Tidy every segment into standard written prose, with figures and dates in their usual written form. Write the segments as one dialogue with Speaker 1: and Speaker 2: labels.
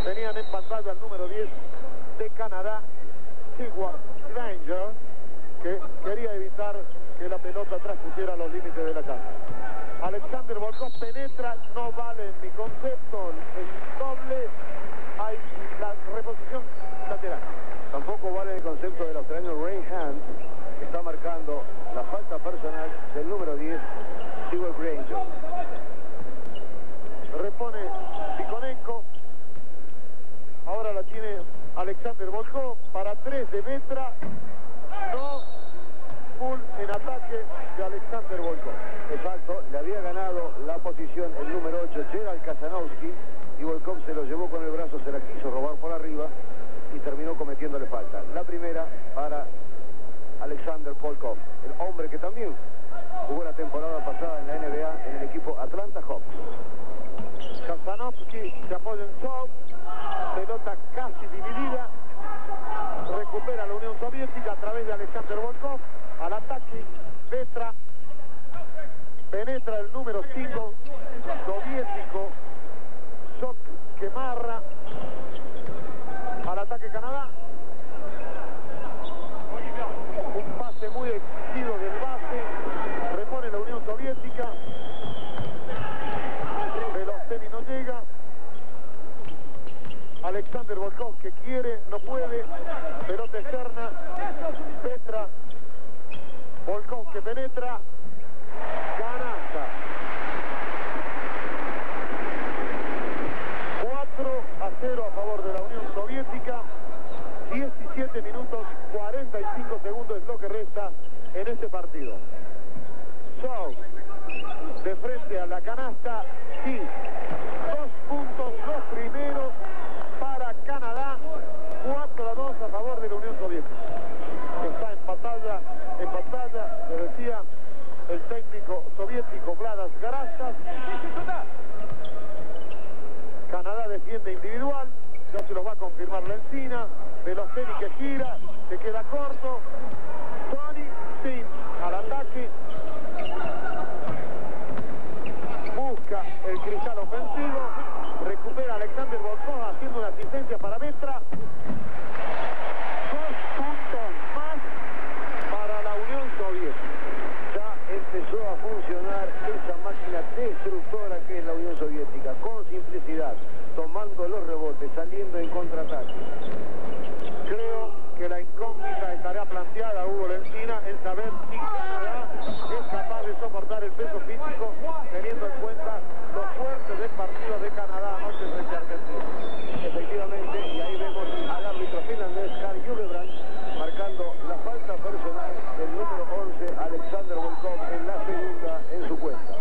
Speaker 1: Tenían en pantalla al número 10 de Canadá, Stewart Granger, que quería evitar que la pelota traspusiera los límites de la cancha. Alexander Volkov penetra, no vale en mi concepto el doble, hay la reposición lateral.
Speaker 2: Tampoco vale el concepto del australiano Ray Hunt, que está marcando la falta personal del número 10, Stewart Granger.
Speaker 1: Repone Tikhonenko. Ahora la tiene Alexander Volkov para 3 de Vetra. No, full en ataque de Alexander Volkov.
Speaker 2: Exacto, le había ganado la posición el número 8, Gerald Kasanowski, y Volkov se lo llevó con el brazo, se la quiso robar por arriba y terminó cometiéndole falta. La primera para Alexander Volkov, el hombre que también jugó la temporada pasada en la NBA en el equipo Atlanta Hawks.
Speaker 1: Kasanowski se apoya en Shaw, pelota casi dividida, recupera la Unión Soviética a través de Alexander Volkov, al ataque Vetra, penetra el número 5 soviético, Sok Kemarra, al ataque Canadá, un pase muy exigido del base, repone la Unión Soviética, Veloceni no llega, Alexander Volkov que quiere, no puede, pelota externa, Vetra, Volkov que penetra, canasta. 4-0 a favor de la Unión Soviética, 17 minutos 45 segundos es lo que resta en este partido. Shaw de frente a la canasta, sí, 2 puntos, los primeros para Canadá, 4-2 a favor de la Unión Soviética. Está en pantalla, le decía el técnico soviético Vladas Garastas. Canadá defiende individual, ya se los va a confirmar la Encina, Veloceni que gira, se queda corto, Tony Sin al ataque, busca el cristal ofensivo, recupera Alexander Volkov haciendo una asistencia para Vetra. 2 puntos más para la Unión Soviética.
Speaker 2: Ya empezó a funcionar esa máquina destructora que es la Unión Soviética, con simplicidad, tomando los rebotes, saliendo en contraataque.
Speaker 1: Creo que la incógnita estará planteada, Hugo Lencina, en saber si Canadá es capaz de soportar el peso físico, teniendo en cuenta los fuertes del partido de Canadá anoche frente a Argentina.
Speaker 2: Efectivamente, y ahí vemos al árbitro finlandés Carl Jugebrand marcando la falta personal del número 11, Alexander Volkov, en la segunda en su cuenta.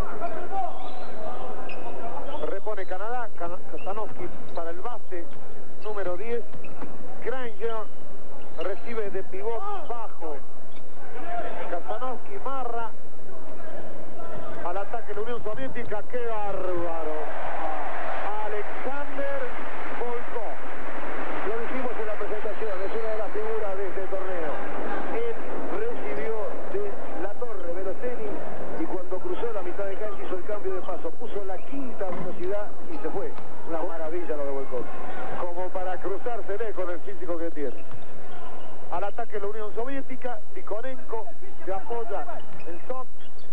Speaker 1: Repone Canadá, Kasanowski para el base, número 10, Granger recibe de pivot bajo, Kasanowski marra, al ataque la Unión Soviética, ¡qué bárbaro! Alexander Volkov.
Speaker 2: Lo dijimos en la presentación, es una de las figuras de este torneo. Él recibió de la torre Veloceni y cuando cruzó la mitad de cancha hizo el cambio de paso, puso la quinta velocidad y se fue. Una maravilla lo de Volkov.
Speaker 1: Como para cruzársele con el físico que tiene. Al ataque la Unión Soviética, Tikhonenko se apoya el Sok.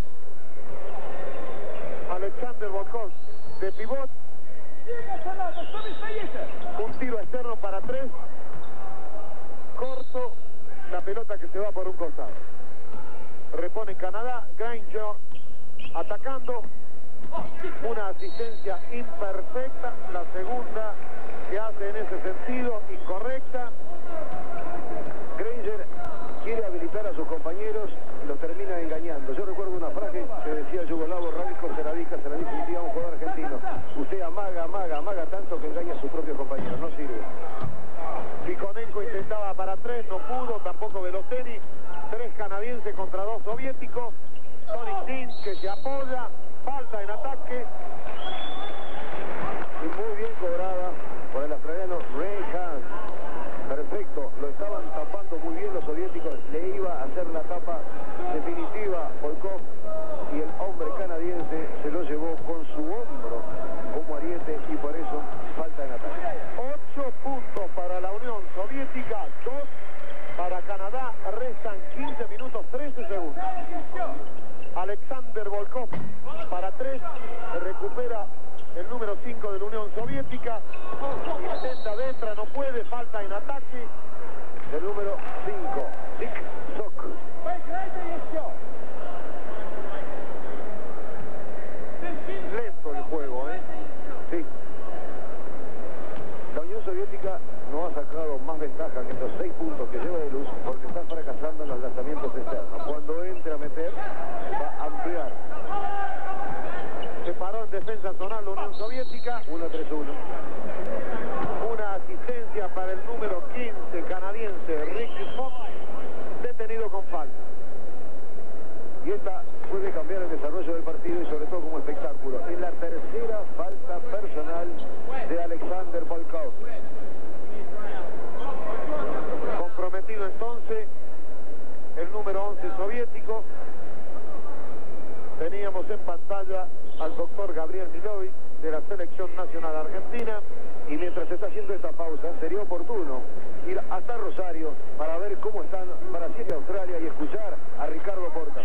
Speaker 1: Alexander Volkov de pivot. Un tiro externo para 3. Corto, la pelota que se va por un costado. Repone Canadá, Granger atacando. Una asistencia imperfecta, la segunda que hace en ese sentido, incorrecta.
Speaker 2: Granger quiere habilitar a sus compañeros y los termina engañando. Yo recuerdo una frase que decía el yugoslavo Radko Seravica un día a un jugador argentino: usted amaga tanto que engaña a sus propios compañeros, no sirve.
Speaker 1: Tikhonenko intentaba para 3, no pudo, tampoco Veloceni. 3 canadienses contra 2 soviéticos. Tony Sin que se apoya, falta en ataque.
Speaker 2: Y muy bien
Speaker 1: Soviética. Intenta Destra, no puede, falta en ataque.
Speaker 2: El número 5, Dick Sok.
Speaker 1: Lento el juego, ¿eh?
Speaker 2: Sí. La Unión Soviética no ha sacado más ventaja que estos 6 puntos que lleva de luz porque está fracasando en los lanzamientos externos. Cuando entre a meter, va a ampliar.
Speaker 1: Se paró en defensa zonal la Unión Soviética.
Speaker 2: 1-3-1.
Speaker 1: Una asistencia para el número 15 canadiense, Ricky Fox, detenido con falta.
Speaker 2: Y esta puede cambiar el desarrollo del partido y sobre todo como espectáculo. Es la tercera falta personal de Alexander Volkov.
Speaker 1: Comprometido entonces el número 11 soviético. Teníamos en pantalla al doctor Gabriel Milovic de la Selección Nacional Argentina.
Speaker 2: Y mientras se está haciendo esta pausa, sería oportuno ir hasta Rosario para ver cómo están Brasil y Australia y escuchar a Ricardo Porta.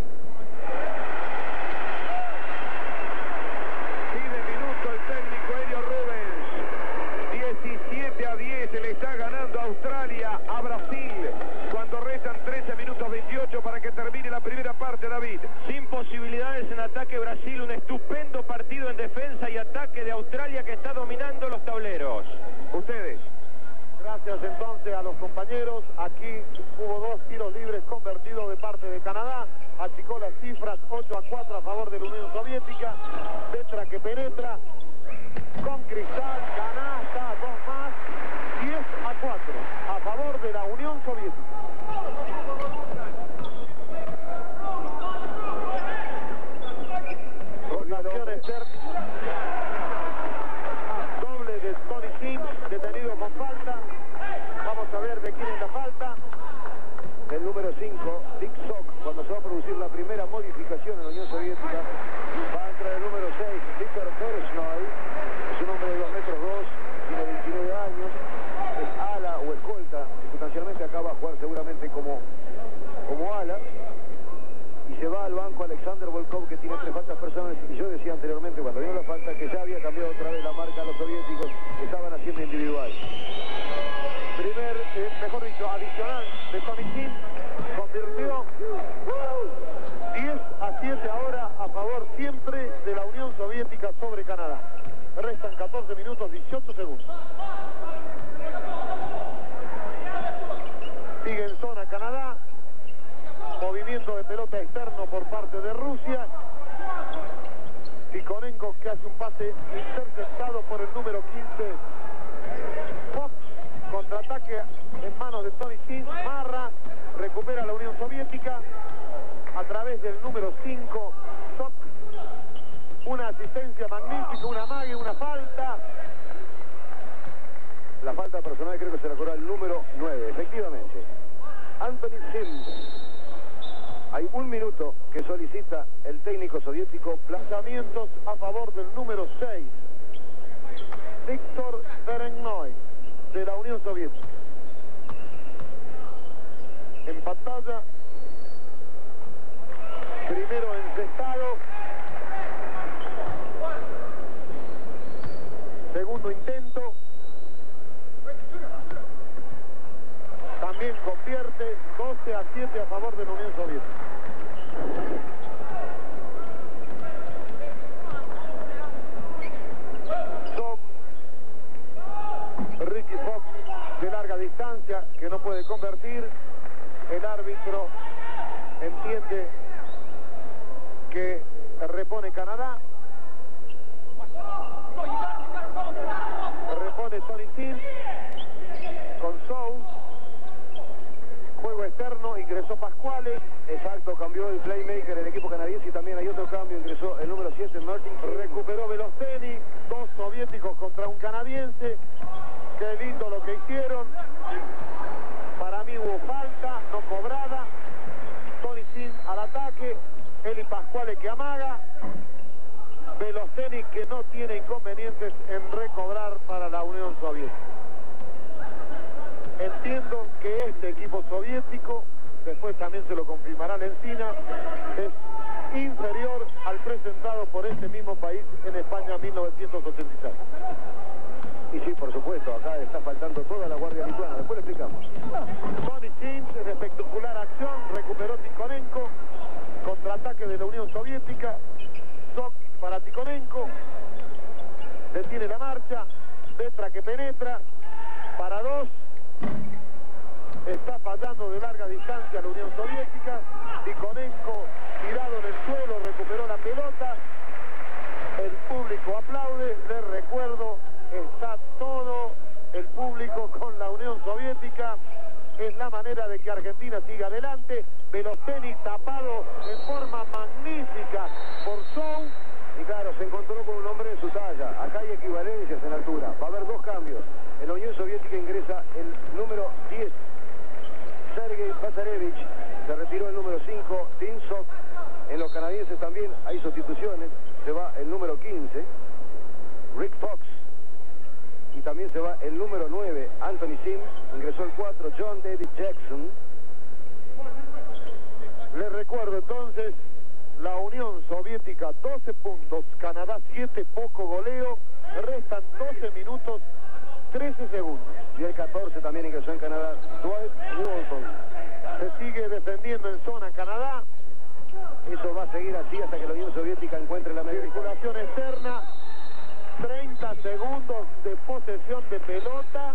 Speaker 3: Pide minuto el técnico Elio Rubens. 17-10 se le está ganando a Australia a Brasil cuando restan 13 minutos 28 para que termine la primera parte, David.
Speaker 4: Sin posibilidades en ataque Brasil, un estupendo partido en defensa y ataque de Australia que está dominando los tableros.
Speaker 3: Ustedes.
Speaker 1: Gracias entonces a los compañeros. Aquí hubo 2 tiros libres convertidos de parte de Canadá. Achicó las cifras, 8-4 a favor de la Unión Soviética. Destra que penetra con Cristal, canasta, 2 más, 10-4 a favor de la Unión Soviética. Rotación externa. Doble de Tony Sims, detenido con falta. Vamos a ver de quién es la falta.
Speaker 2: El número 5, Dick Sok, cuando se va a producir la primera modificación en la Unión Soviética, va a entrar el número 6, Viktor Persnoy. Es un hombre de 2 metros 2, tiene 29 años, es ala o escolta, circunstancialmente acá va a jugar seguramente como ala. Y se va al banco Alexander Volkov, que tiene 3 faltas personales. Y yo decía anteriormente, cuando vio la falta, que ya había cambiado otra vez la marca a los soviéticos, que estaban haciendo individual.
Speaker 1: Mejor dicho, adicional de Tony Kim, convirtió 10-7 ahora a favor siempre de la Unión Soviética sobre Canadá. Restan 14 minutos 18 segundos. Sigue en zona Canadá. Movimiento de pelota externo por parte de Rusia. Tikhonenko que hace un pase interceptado por el número 15. Fox, contraataque en manos de Tony Sims. Marra, recupera la Unión Soviética a través del número 5. Sok, una asistencia magnífica, una magia, una falta.
Speaker 2: La falta personal creo que se la cobró el número 9, efectivamente. Anthony Sims. Hay 1 minuto que solicita el técnico soviético.
Speaker 1: Lanzamientos a favor del número 6, Viktor Persnoy, de la Unión Soviética. En pantalla, primero encestado, segundo intento, también convierte. 12-7 a favor de la Unión Soviética. Ricky Fox de larga distancia que no puede convertir. El árbitro entiende que repone Canadá. Repone Tony Sims con Sou. Juego externo, ingresó Pascuale.
Speaker 2: Exacto, cambió el playmaker el equipo canadiense y también hay otro cambio, ingresó el número 7, Martin.
Speaker 1: Recuperó Velosteni, 2 soviéticos contra un canadiense. Qué lindo lo que hicieron. Para mí hubo falta, no cobrada. Tony Sims al ataque, Eli Pascuale que amaga. Velosteni que no tiene inconvenientes en recobrar para la Unión Soviética. Entiendo que este equipo soviético, después también se lo confirmará Lencina, es inferior al presentado por este mismo país en España en 1986.
Speaker 2: Sí, por supuesto, acá está faltando toda la guardia lituana, después le explicamos.
Speaker 1: Tony Sims en espectacular acción, recuperó Tikhonenko, contraataque de la Unión Soviética, Sok para Tikhonenko, detiene la marcha, Vetra que penetra, para dos, está fallando de larga distancia la Unión Soviética, Tikhonenko tirado en el suelo, recuperó la pelota, el público aplaude, les recuerdo, está todo el público con la Unión Soviética, es la manera de que Argentina siga adelante, Belosteni tapado en forma magnífica por Zhou.
Speaker 2: Y claro, se encontró con un hombre de su talla, acá hay equivalencias en altura, va a haber dos cambios, en la Unión Soviética ingresa el número 10, Sergei Bazarevich, se retiró el número 5, Tim Sok, en los canadienses también hay sustituciones, se va el número 15, Rick Fox, y también se va el número 9, Anthony Sims, ingresó el 4, John David Jackson.
Speaker 1: Les recuerdo entonces, la Unión Soviética 12 puntos, Canadá 7, poco goleo, restan 12 minutos 13 segundos.
Speaker 2: Y el 14 también ingresó en Canadá, Dwight Walton.
Speaker 1: Se sigue defendiendo en zona Canadá.
Speaker 2: Eso va a seguir así hasta que la Unión Soviética encuentre la medida.
Speaker 1: Circulación externa, 30 segundos de posesión de pelota.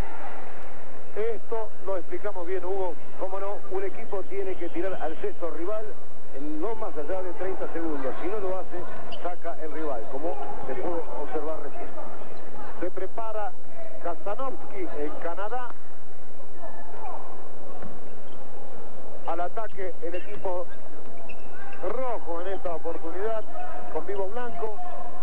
Speaker 1: Esto lo explicamos bien, Hugo.
Speaker 2: Cómo no, un equipo tiene que tirar al cesto rival en no más allá de 30 segundos. Si no lo hace, saca el rival, como se pudo observar recién.
Speaker 1: Se prepara Kazanovski en Canadá. Al ataque el equipo rojo en esta oportunidad, con vivo blanco.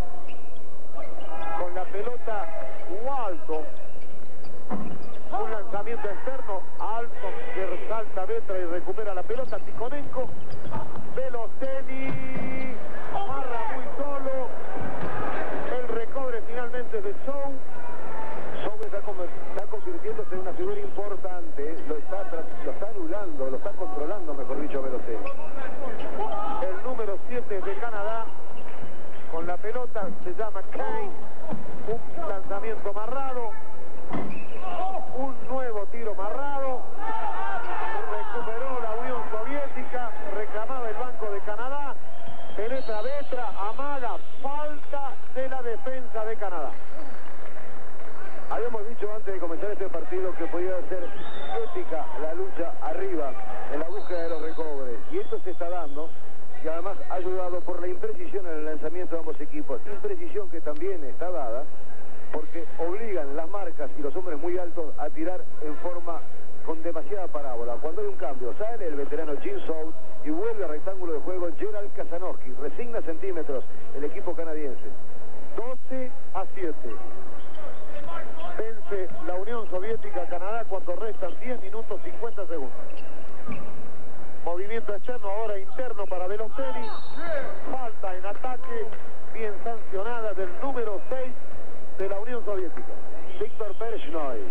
Speaker 1: Con la pelota Walton. Un lanzamiento externo, Alton que resalta Vetra y recupera la pelota, Tikhonenko, Belosteni, amarra muy solo, el recobre finalmente de Zhou.
Speaker 2: Zhou está convirtiéndose en una figura importante, lo está anulando, lo está controlando, mejor dicho, Belosteni.
Speaker 1: El número 7 de Canadá, con la pelota, se llama Kane, un lanzamiento amarrado. Un nuevo tiro marrado, recuperó la Unión Soviética, reclamaba el Banco de Canadá, penetra Vetra, amaga, falta de la defensa de Canadá.
Speaker 2: Habíamos dicho antes de comenzar este partido que podía ser épica la lucha arriba en la búsqueda de los recobres, y esto se está dando, y además ayudado por la imprecisión en el lanzamiento de ambos equipos, imprecisión que también está dada porque obligan las marcas y los hombres muy altos a tirar en forma con demasiada parábola. Cuando hay un cambio, sale el veterano Jim Zhou y vuelve al rectángulo de juego Gerald Kazanovski. Resigna centímetros el equipo canadiense.
Speaker 1: 12-7. Vence la Unión Soviética a Canadá cuando restan 10 minutos 50 segundos. Movimiento externo, ahora interno para Belosteni. Falta en ataque, bien sancionada del número 6 de la Unión Soviética.
Speaker 2: Víctor Berezhnoi.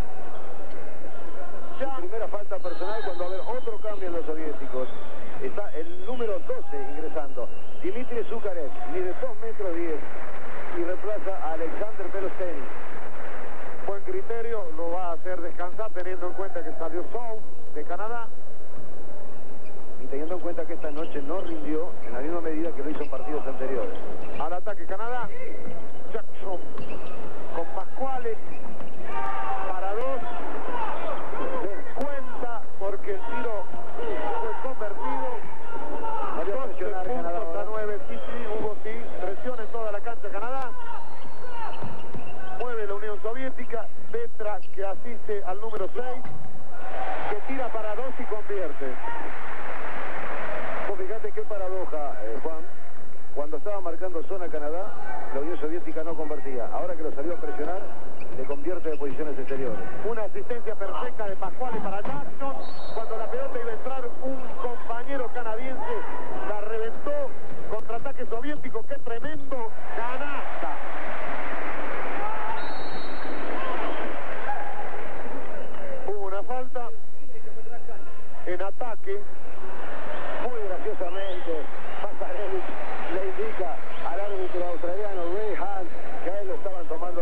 Speaker 2: Ya. Primera falta personal cuando va a haber otro cambio en los soviéticos. Está el número 12 ingresando. Dimitri Zukarev, mide 2 metros 10 y reemplaza a Alexander Belosteni.
Speaker 1: Buen criterio, lo va a hacer descansar teniendo en cuenta que salió Zhou de Canadá.
Speaker 2: Y teniendo en cuenta que esta noche no rindió en la misma medida que lo hizo en partidos anteriores.
Speaker 1: Al ataque Canadá. Jackson con Pascuale para 2, descuenta porque el tiro fue convertido. 12 puntos a 9. Sí, Hugo, sí, presiona en toda la cancha Canadá, mueve la Unión Soviética. Vetra que asiste al número 6, que tira para 2 y convierte.
Speaker 2: Pues fíjate qué paradoja, Juan. Cuando estaba marcando zona Canadá, la Unión Soviética no convertía. Ahora que lo salió a presionar, le convierte de posiciones exteriores.
Speaker 1: Una asistencia perfecta de Pascuale para Jackson. Cuando la pelota iba a entrar, un compañero canadiense la reventó. Contraataque soviético, qué tremendo. Canasta. Hubo una falta en ataque.
Speaker 2: Muy graciosamente, Bazarevich le indica al árbitro australiano Ray Hunt que a él lo estaban tomando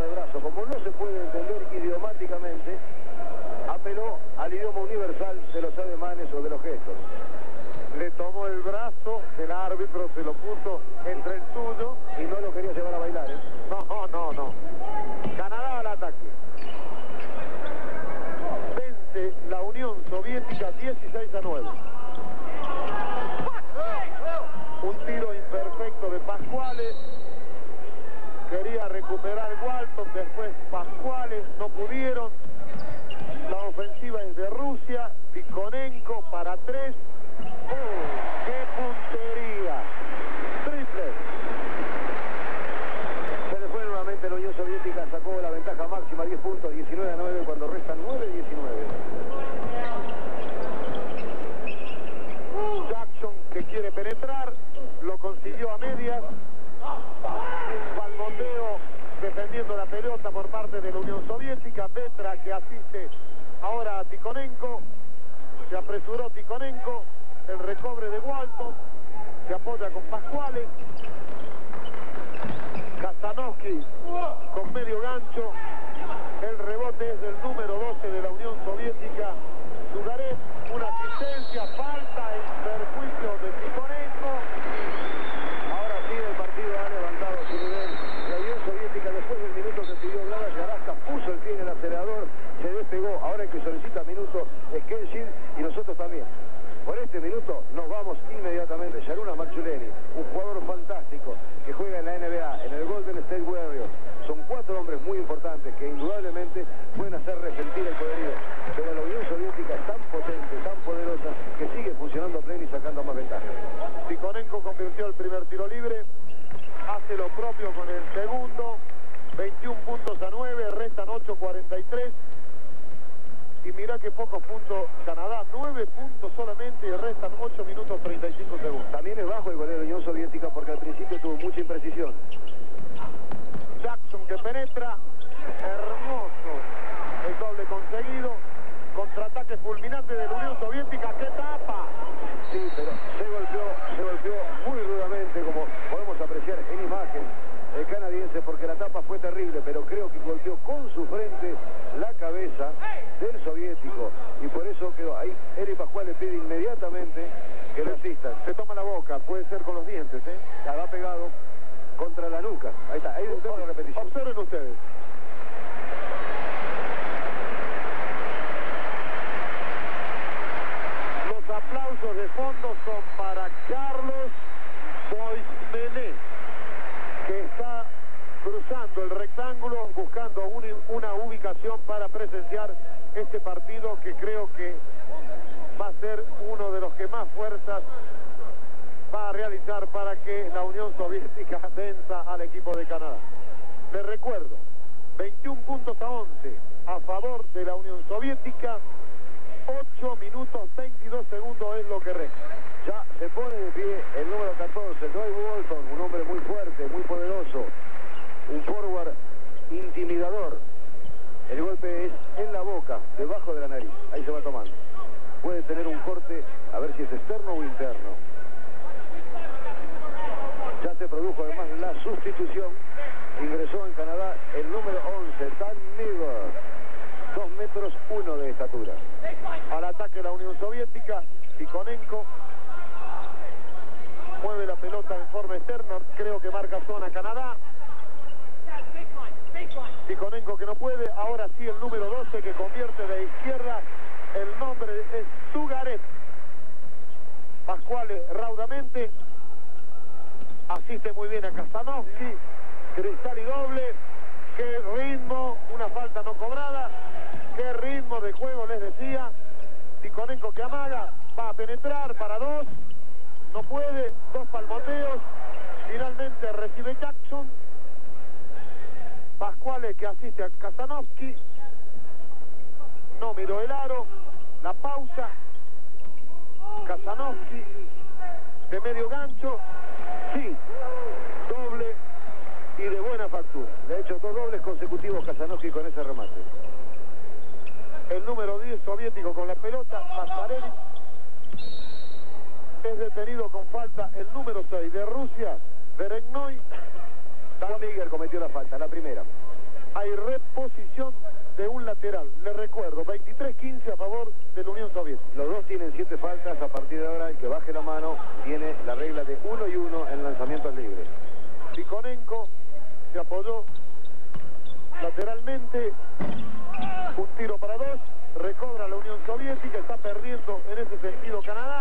Speaker 1: después Pascuales, no pudieron. La ofensiva es de Rusia, Tikhonenko para 3. ¡Qué puntería! Triple.
Speaker 2: Se le fue nuevamente la Unión Soviética, sacó la ventaja máxima, 10 puntos, 19-9, cuando restan 9-19.
Speaker 1: Jackson, que quiere penetrar, lo consiguió a medias. Un palmoteo defendiendo la pelota por parte de la Unión Soviética. Petra, que asiste ahora a Tikhonenko. Se apresuró Tikhonenko. El recobre de Walton. Se apoya con Pascuales. Kazanovski con medio gancho. El rebote es del número 12 de la Unión Soviética, Zugarev. Una asistencia, falta en perjuicio de Tikhonenko.
Speaker 2: Ahora sí el partido ha levantado su nivel. La Unión Soviética, después del minuto que pidió Vlada Yarasca, puso el pie en el acelerador, se despegó. Ahora el que solicita minuto es Kenshin y nosotros también. Por este minuto nos vamos inmediatamente. Yaruna Marchuleni, un jugador fantástico que juega en la NBA, en el Golden State Warriors. Son 4 hombres muy importantes que indudablemente pueden hacer resentir el poderío. Pero la Unión Soviética es tan potente, tan poderosa, que sigue funcionando a pleno y sacando más ventaja.
Speaker 1: Tikhonenko convirtió el primer tiro libre. Hace lo propio con el segundo. 21 puntos a 9, restan 8:43. Y mirá que pocos puntos Canadá, 9 puntos solamente y restan 8 minutos 35 segundos.
Speaker 2: También es bajo el goleo de la Unión Soviética porque al principio tuvo mucha imprecisión.
Speaker 1: Jackson que penetra, hermoso el doble conseguido, contraataque fulminante de la Unión Soviética que tapa.
Speaker 2: Sí, pero se golpeó muy rudamente, como podemos apreciar en imagen, el canadiense, porque la tapa fue terrible, pero creo que golpeó con su frente la cabeza del soviético, y por eso quedó ahí. Eri Pascual le pide inmediatamente que lo asistan.
Speaker 1: Se toma la boca, puede ser con los dientes, ¿eh?
Speaker 2: La va pegado contra la nuca. Ahí está, ahí vemos la repetición.
Speaker 1: Observen ustedes. Los aplausos de fondo son para Carlos Boismené, que está cruzando el rectángulo buscando una ubicación para presenciar este partido, que creo que va a ser uno de los que más fuerzas va a realizar para que la Unión Soviética venza al equipo de Canadá. Les recuerdo, 21 puntos a 11 a favor de la Unión Soviética, 8 minutos 22 segundos es lo que resta.
Speaker 2: Ya se pone de pie el número 14, Dwight Walton, un hombre muy fuerte, muy poderoso, un forward intimidador. El golpe es en la boca, debajo de la nariz, ahí se va tomando. Puede tener un corte, a ver si es externo o interno. Ya se produjo además la sustitución. Ingresó en Canadá el número 11, Dan Niver, 2 metros 1 de estatura.
Speaker 1: Al ataque la Unión Soviética, Tikhonenko mueve la pelota en forma externa, creo que marca zona Canadá. Tikhonenko que no puede, ahora sí el número 12 que convierte de izquierda, el nombre es Zugarev. Pascuales raudamente, asiste muy bien a Kazanovski, cristal y doble. Qué ritmo, una falta no cobrada, qué ritmo de juego les decía. Tikhonenko que amaga, va a penetrar para 2, no puede, 2 palmoteos, finalmente recibe Jackson. Pascuales que asiste a Kazanovski, no miró el aro, la pausa. Kazanovski de medio gancho, sí, doble y de buena factura.
Speaker 2: Le ha hecho 2 dobles consecutivos Kazanovski con ese remate.
Speaker 1: El número 10 soviético con la pelota, Mazarevich, es detenido con falta el número 6 de Rusia, Beregnoy.
Speaker 2: Dan Niger cometió la falta, la primera.
Speaker 1: Hay reposición de un lateral. Les recuerdo, 23-15 a favor de la Unión Soviética.
Speaker 2: Los dos tienen 7 faltas. A partir de ahora, el que baje la mano tiene la regla de 1 y 1 en lanzamientos libres.
Speaker 1: Tikhonenko se apoyó lateralmente. Un tiro para 2. Recobra la Unión Soviética. Está perdiendo en ese sentido Canadá.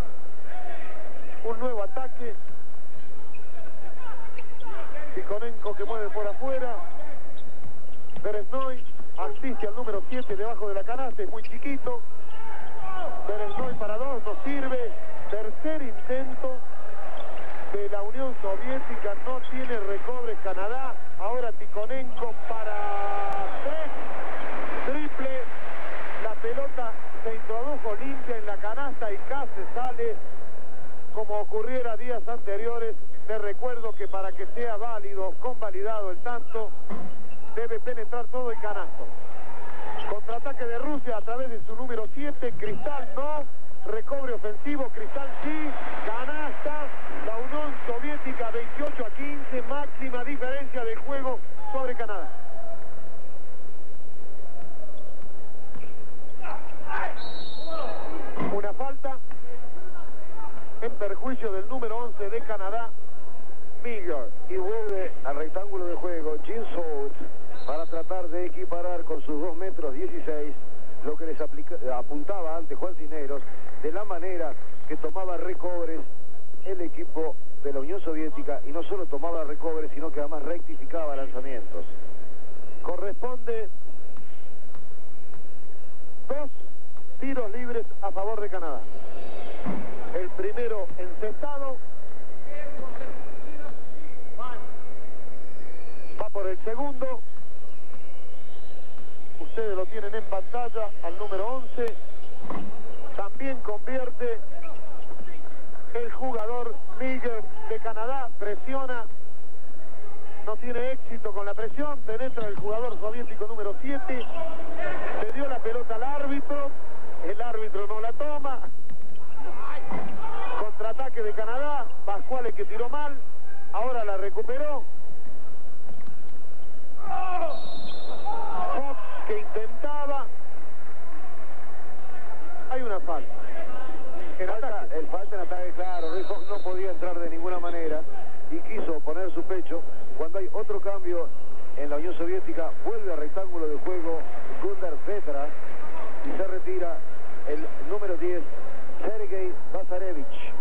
Speaker 1: Un nuevo ataque. Tikhonenko que mueve por afuera. Beresnoy asiste al número 7 debajo de la canasta, es muy chiquito. Beresnoy para 2, no sirve. Tercer intento de la Unión Soviética, no tiene recobre Canadá. Ahora Tikhonenko para 3, triple. La pelota se introdujo limpia en la canasta y casi sale como ocurriera días anteriores. Les recuerdo que para que sea válido, convalidado el tanto, debe penetrar todo el canasto. Contraataque de Rusia a través de su número 7, Cristal no, recobre ofensivo, Cristal sí, canasta, la Unión Soviética 28-15, máxima diferencia de juego sobre Canadá. Una falta en perjuicio del número 11 de Canadá, Miller.
Speaker 2: Y vuelve al rectángulo de juego Jim Soult para tratar de equiparar con sus 2 metros 16 lo que les apuntaba antes Juan Cisneros, de la manera que tomaba recobres el equipo de la Unión Soviética, y no solo tomaba recobres, sino que además rectificaba lanzamientos.
Speaker 1: Corresponde 2 tiros libres a favor de Canadá. El primero encestado. Va por el segundo. Ustedes lo tienen en pantalla al número 11. También convierte el jugador Miller de Canadá. Presiona. No tiene éxito con la presión. Penetra el jugador soviético número 7. Le dio la pelota al árbitro. El árbitro no la toma. Contraataque de Canadá. Pascual que tiró mal. Ahora la recuperó. Fox que intentaba. Hay una falta.
Speaker 2: El falta en ataque, claro. Rick Fox no podía entrar de ninguna manera y quiso poner su pecho. Cuando hay otro cambio en la Unión Soviética, vuelve al rectángulo de juego Gundar Petra y se retira el número 10, Sergei Bazarevich.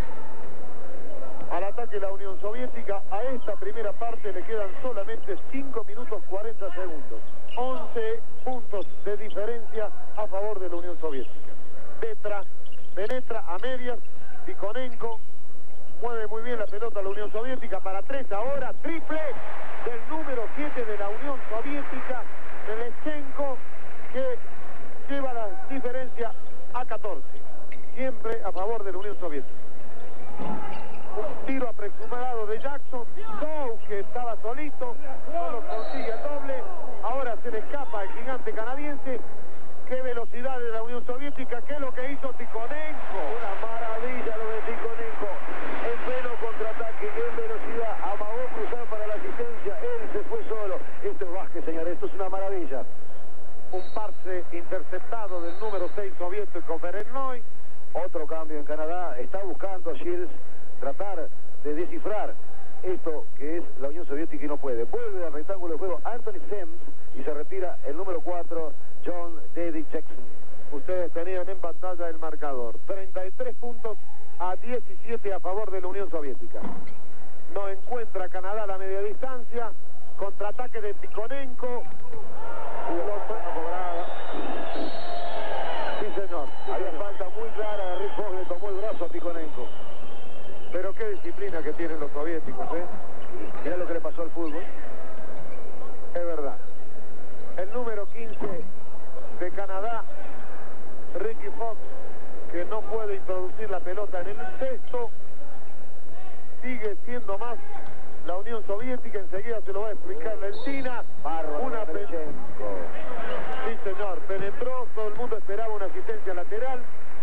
Speaker 1: Al ataque la Unión Soviética. A esta primera parte le quedan solamente 5 minutos 40 segundos. 11 puntos de diferencia a favor de la Unión Soviética. Petra penetra a medias. Tikhonenko mueve muy bien la pelota a la Unión Soviética para 3 ahora. Triple del número 7 de la Unión Soviética, Leschenko, que lleva la diferencia a 14. Siempre a favor de la Unión Soviética. Un tiro apresurado de Jackson. Dow, que estaba solito, no lo consigue el doble. Ahora se le escapa el gigante canadiense. Qué velocidad de la Unión Soviética. Qué es lo que hizo Tikhonenko.
Speaker 2: Una maravilla lo de Tikhonenko. En pleno contraataque, en velocidad, amagó cruzar para la asistencia. Él se fue solo. Esto es básquet, señores. Esto es una maravilla.
Speaker 1: Un pase interceptado del número 6 soviético, Beresnoy.
Speaker 2: Otro cambio en Canadá. Está buscando Shields tratar de descifrar esto que es la Unión Soviética y no puede. Vuelve al rectángulo de juego Anthony Sims y se retira el número 4, John David Jackson.
Speaker 1: Ustedes tenían en pantalla el marcador. 33 puntos a 17 a favor de la Unión Soviética. No encuentra Canadá la media distancia. Contraataque de Tikhonenko.
Speaker 2: Cobrada.
Speaker 1: Sí, señor.
Speaker 2: Había falta muy clara de Rick Fox, le tomó el brazo a Tikhonenko.
Speaker 1: Pero qué disciplina que tienen los soviéticos, ¿eh?
Speaker 2: Mirá lo que le pasó al fútbol.
Speaker 1: Es verdad. El número 15 de Canadá, Ricky Fox, que no puede introducir la pelota en el cesto. Sigue siendo más la Unión Soviética. Enseguida se lo va a explicar la Encina. Una sí, señor. Penetró. Todo el mundo esperaba una asistencia lateral.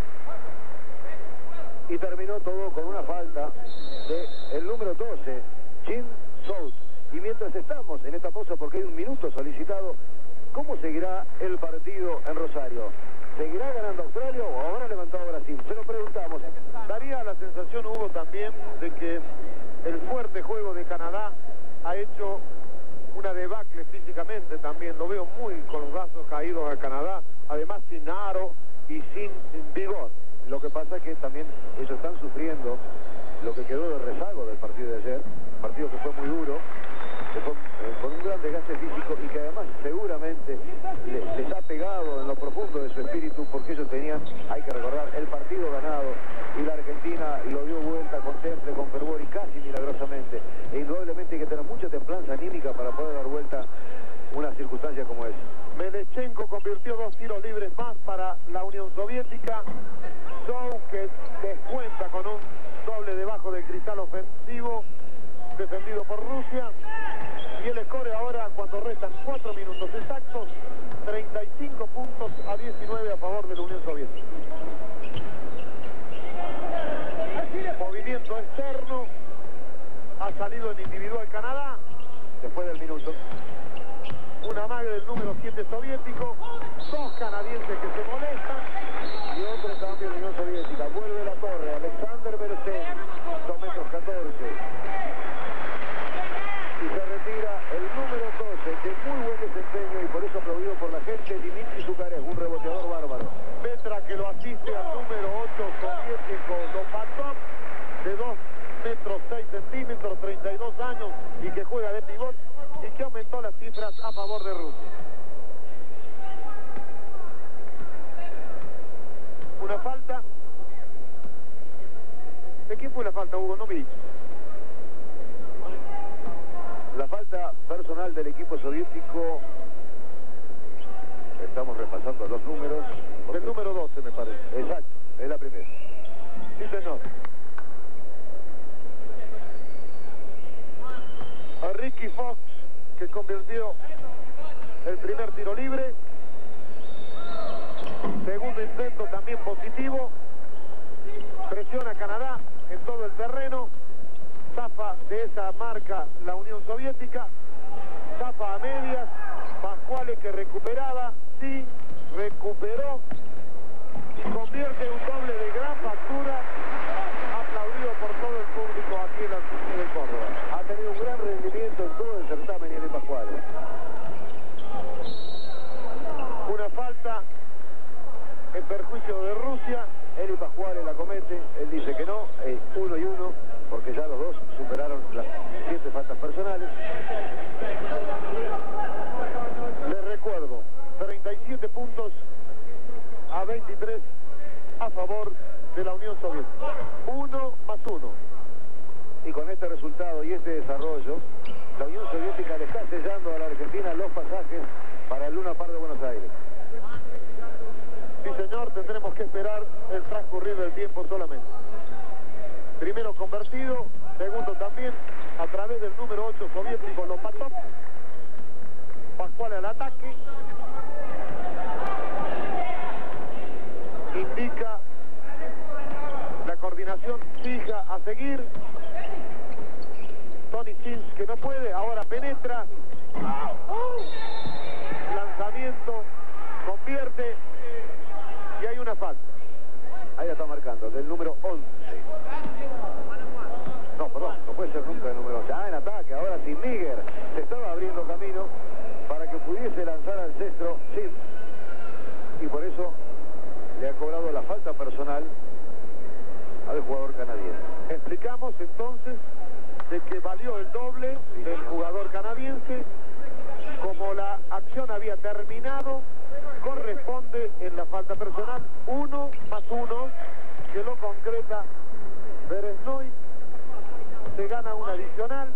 Speaker 2: Y terminó todo con una falta de el número 12, Jim Soult. Y mientras estamos en esta pausa, porque hay un minuto solicitado, ¿cómo seguirá el partido en Rosario? ¿Seguirá ganando Australia o habrá levantado Brasil? Se lo preguntamos.
Speaker 1: Daría la sensación, Hugo, también de que el fuerte juego de Canadá ha hecho una debacle físicamente también. Lo veo muy con los brazos caídos a Canadá, además sin aro y sin vigor.
Speaker 2: Lo que pasa es que también ellos están sufriendo lo que quedó de rezago del partido de ayer, partido que fue muy duro, que fue con un gran desgaste físico y que además seguro circunstancia como esa.
Speaker 1: Melechenko convirtió 2 tiros libres más para la Unión Soviética. Zhou, que descuenta con un doble debajo del cristal ofensivo defendido por Rusia. Y el score ahora, cuando restan 4 minutos exactos, 35 puntos a 19 a favor de la Unión Soviética. Movimiento externo. Ha salido en individual Canadá.
Speaker 2: Después del minuto.
Speaker 1: Una amague del número 7 soviético. 2 canadienses que se molestan.
Speaker 2: Y otro cambio de Unión Soviética. Vuelve la torre. Alexander Bersen. 2 metros 14. Y se retira el número 12, de muy buen desempeño y por eso aplaudido por la gente, Dimitri Zukarev, un reboteador bárbaro.
Speaker 1: Petra, que lo asiste al número 8 soviético, Lopatov, de 2 metros 6 centímetros, 32 años y que juega de pivot y que aumentó las cifras a favor de Rusia. Una falta. ¿De quién fue la falta, Hugo? No vi.
Speaker 2: La falta personal del equipo soviético, estamos repasando los números.
Speaker 1: Del número 12 me parece.
Speaker 2: Exacto, es la primera.
Speaker 1: Sí, señor. A Ricky Fox, que convirtió el primer tiro libre. Segundo intento también positivo. Presiona a Canadá en todo el terreno. Zafa de esa marca la Unión Soviética. Zafa a medias. Pascuale, que recuperaba. Sí, recuperó. Y convierte un doble de gran factura. Aplaudido por todo el público aquí en la ciudad de Córdoba.
Speaker 2: Ha tenido un gran rendimiento en todo el certamen y en el Pascuale.
Speaker 1: Una falta en perjuicio de Rusia.
Speaker 2: Eli Pascuale la comete, él dice que no, 1 y 1, porque ya los dos superaron las 7 faltas personales.
Speaker 1: Les recuerdo, 37 puntos a 23 a favor de la Unión Soviética. 1 más 1.
Speaker 2: Y con este resultado y este desarrollo, la Unión Soviética le está sellando a la Argentina los pasajes para el Luna Park de Buenos Aires.
Speaker 1: Sí, señor, tendremos que esperar el transcurrir del tiempo solamente. Primero convertido, segundo también, a través del número 8 soviético Lopatov. Pascuale al ataque. Indica la coordinación fija a seguir. Tony Sims, que no puede, ahora penetra. Lanzamiento, convierte. Y hay una falta.
Speaker 2: Ahí la está marcando, del número 11. No, perdón, no puede ser nunca el número 11. En ataque, ahora sí, Níger se estaba abriendo camino para que pudiese lanzar al cestro Sim. Y por eso le ha cobrado la falta personal al jugador canadiense.
Speaker 1: Explicamos entonces de que valió el doble del jugador canadiense. Como la acción había terminado, corresponde en la falta personal 1 más 1, que lo concreta Beresnoy. Se gana un adicional.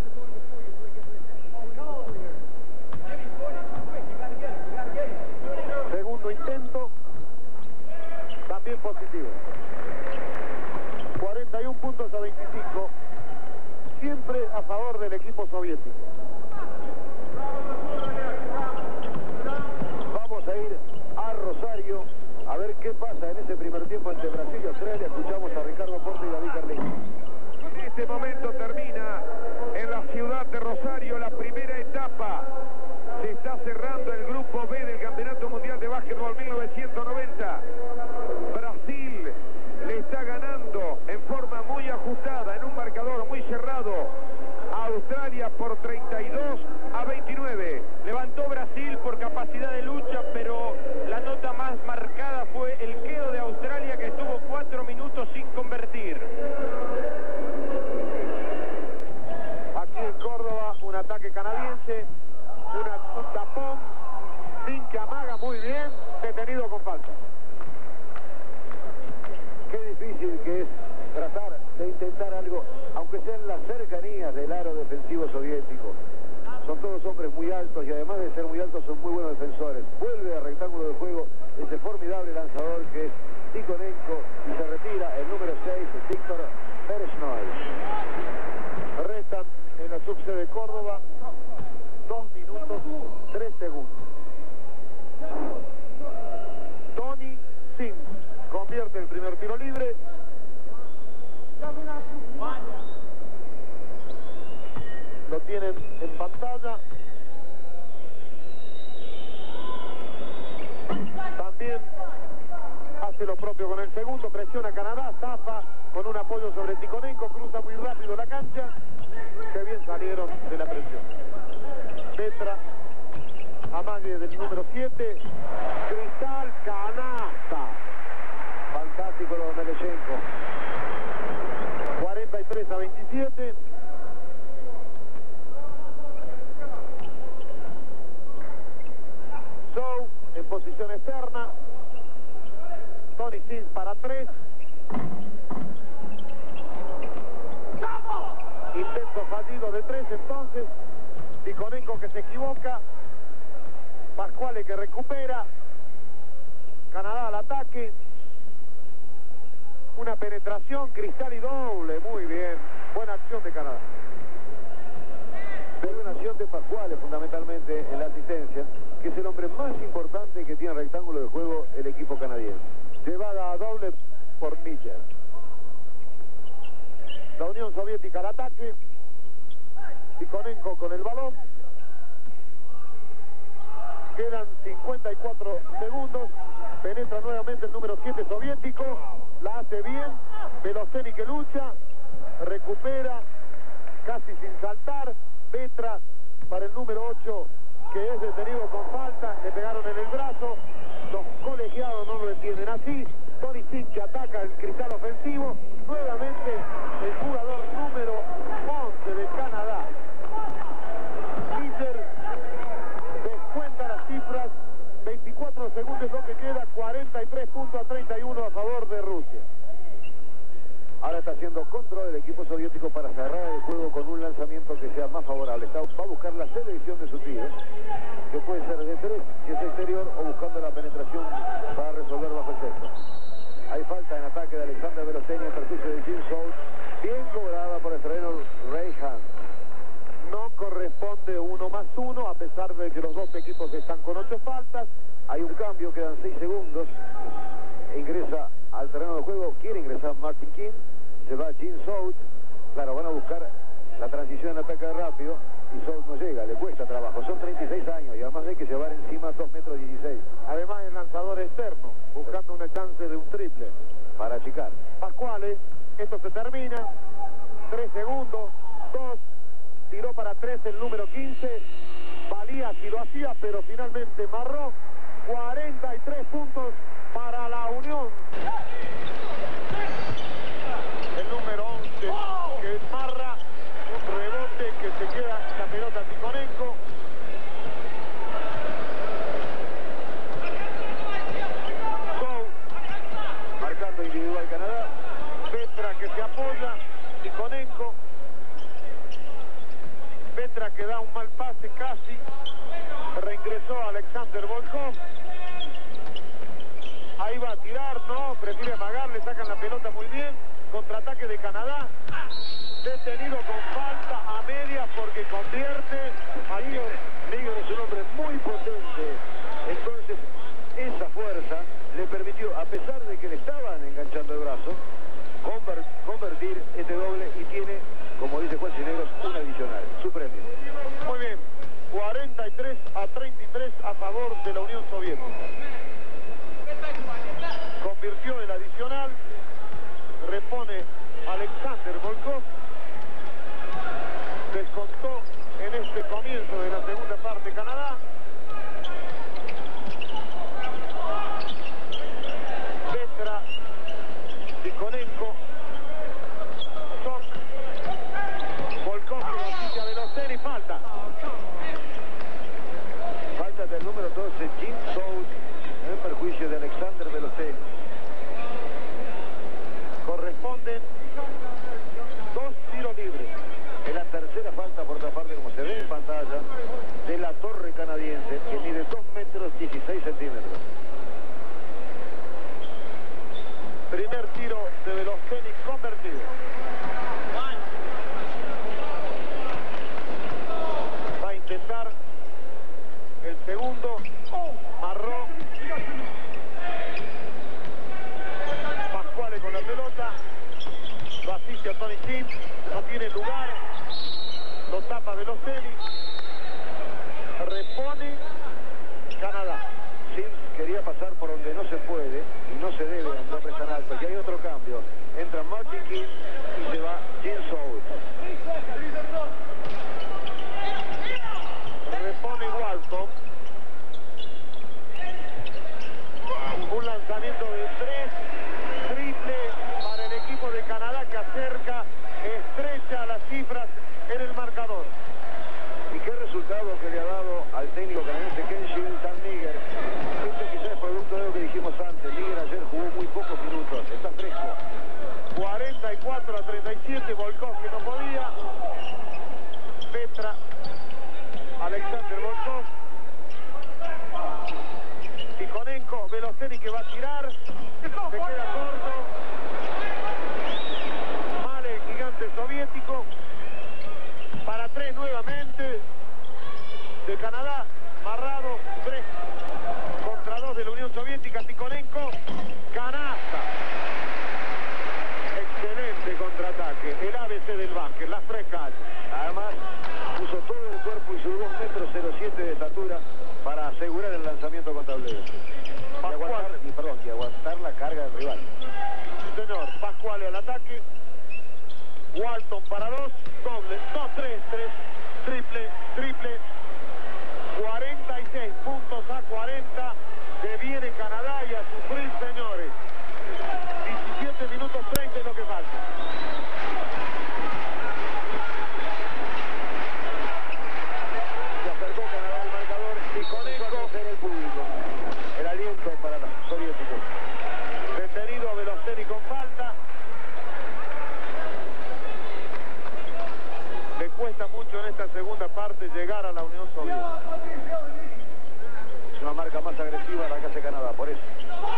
Speaker 1: Segundo intento, también positivo. 41 puntos a 25, siempre a favor del equipo soviético.
Speaker 2: Vamos a ir a Rosario a ver qué pasa en ese primer tiempo entre Brasil y Australia. Escuchamos a Ricardo Porto y David Carlini.
Speaker 3: En este momento termina en la ciudad de Rosario la primera etapa. Se está cerrando el grupo B del Campeonato Mundial de Básquetbol 1990. Brasil le está ganando en forma muy ajustada, en un marcador muy cerrado, a Australia por 32 a 29. Levantó Brasil por capacidad de lucha, pero la nota más marcada fue el quedo de Australia, que estuvo 4 minutos sin convertir.
Speaker 1: Aquí en Córdoba, un ataque canadiense, un tapón, sin que amaga muy bien, detenido con falta.
Speaker 2: Qué difícil que es tratar de intentar algo, aunque sea en las cercanías del aro defensivo soviético. Son todos hombres muy altos y además de ser muy altos son muy buenos defensores. Vuelve al rectángulo de juego ese formidable lanzador que es Tikhonenko y se retira el número 6, Víctor Peresnoy.
Speaker 1: Restan en la subsede Córdoba 2 minutos 3 segundos. Tony Sims convierte el primer tiro libre. Lo tienen en pantalla. También hace lo propio con el segundo, presiona Canadá, zafa con un apoyo sobre Tikhonenko, cruza muy rápido la cancha. Que bien salieron de la presión. Petra, amague del número 7, Cristal, canasta.
Speaker 2: Fantástico lo de Melechenko.
Speaker 1: 43-27. Zhou en posición externa. Tony Sims para 3. Intento fallido de 3 entonces. Tikhonenko que se equivoca. Pascuale que recupera. Canadá al ataque. Una penetración, Cristal y doble. Muy bien. Buena acción de Canadá.
Speaker 2: Pero una acción de Pascuale fundamentalmente en la asistencia, que es el hombre más importante que tiene rectángulo de juego el equipo canadiense.
Speaker 1: Llevada a doble por Miller. La Unión Soviética al ataque. Tikhonenko con el balón. Quedan 54 segundos. Penetra nuevamente el número 7 soviético. La hace bien. Veloceni que lucha. Recupera. Casi sin saltar. Petra para el número 8, que es detenido con falta. Le pegaron en el brazo. Los colegiados no lo entienden así. Tony Sims que ataca el Cristal ofensivo. Nuevamente el jugador número 11 de Canadá. Miller descuenta las cifras. 24 segundos lo que queda. 43 puntos a 31 a favor de Rusia.
Speaker 2: Ahora está haciendo control el equipo soviético para cerrar el juego con un lanzamiento que sea más favorable. Va a buscar la selección de su tiro, que puede ser de 3 si es exterior o buscando la penetración para resolver bajo el centro. Hay falta en ataque de Alexander Veloceni en perjuicio de Jim Zhou, bien cobrada por el terreno Ray Hunt.
Speaker 1: No corresponde 1+1 a pesar de que los dos equipos están con 8 faltas.
Speaker 2: Hay un cambio, quedan 6 segundos. Ingresa al terreno de juego, quiere ingresar Martin King, se va Jim Zhou. Claro, van a buscar la transición en ataque rápido y Zhou no llega, le cuesta trabajo. Son 36 años y además hay que llevar encima 2 metros 16.
Speaker 1: Además el lanzador externo, buscando una chance de un triple.
Speaker 2: Para achicar.
Speaker 1: Pascuale, esto se termina. 3 segundos, 2. Tiró para 3 el número 15. Valía si lo hacía, pero finalmente marró. 43 puntos para la Unión. El número 11 que marra. Un rebote que se queda la pelota Tikhonenko. Zhou
Speaker 2: Marcando individual Canadá.
Speaker 1: Petra que se apoya. Tikhonenko. Petra que da un mal pase casi. Reingresó Alexander Volkov. Ahí va a tirar, no, prefiere amagar, le sacan la pelota muy bien. Contraataque de Canadá. Detenido con falta a medias porque convierte.
Speaker 2: Miguel es un hombre muy potente. Entonces, esa fuerza le permitió, a pesar de que le estaban enganchando el brazo, convertir este doble y tiene, como dice Juan Cisneros, un adicional, su premio.
Speaker 1: Muy bien, 43-33 a favor de la Unión Soviética. Convirtió el adicional, repone Alexander Volkov, descontó en este comienzo de la segunda parte Canadá. Petra, Tikhonenko, Sok, Volkov que noticia de Veloceni, falta.
Speaker 2: Falta del número 12, Jim Zhou. mide 2 metros 16 centímetros.
Speaker 1: Primer tiro de Velosteni convertido. Va a intentar el segundo. Marró. Pascuale con la pelota. Lo asiste a Tony Sims. No tiene lugar. Lo tapa Velosteni. Repone Canadá.
Speaker 2: Sims quería pasar por donde no se puede y no se debe a hombres tan altos. Y hay otro cambio. Entra Martin King y se va Jim Soul.
Speaker 1: Repone Walton. Un lanzamiento de 3. Triple para el equipo de Canadá que acerca, estrecha las cifras en el marcador.
Speaker 2: ¿Y qué resultado que le ha dado al técnico canadiense Kenshin Dan Nigger? Esto quizás es producto de lo que dijimos antes. Nigger ayer jugó muy pocos minutos. Está fresco.
Speaker 1: 44-37. Volkov que no podía. Petra. Alexander Volkov. Tikhonenko. Velosteni que va a tirar. Se queda corto. Mal el gigante soviético. Para 3 nuevamente de Canadá, Marrado, 3 contra 2 de la Unión Soviética. Tikhonenko, canasta. Excelente contraataque, el ABC del básquet, las 3 calles.
Speaker 2: Además, puso todo el cuerpo y sus 2 metros 07 de estatura para asegurar el lanzamiento contra Blevins. Y aguantar la carga del rival.
Speaker 1: Sí, señor. Pascuale al ataque. Walton para 2, doble, 2, 3, 3, triple, triple, 46 puntos a 40, se viene Canadá y a sufrir, señores. 17 minutos 30 es lo que falta.
Speaker 2: Se acercó Canadá al marcador y con eso el público. El aliento para los soviéticos.
Speaker 1: Detenido Velosteni con falta. Le cuesta mucho en esta segunda parte llegar a la Unión Soviética.
Speaker 2: Es una marca más agresiva la que hace Canadá, por eso.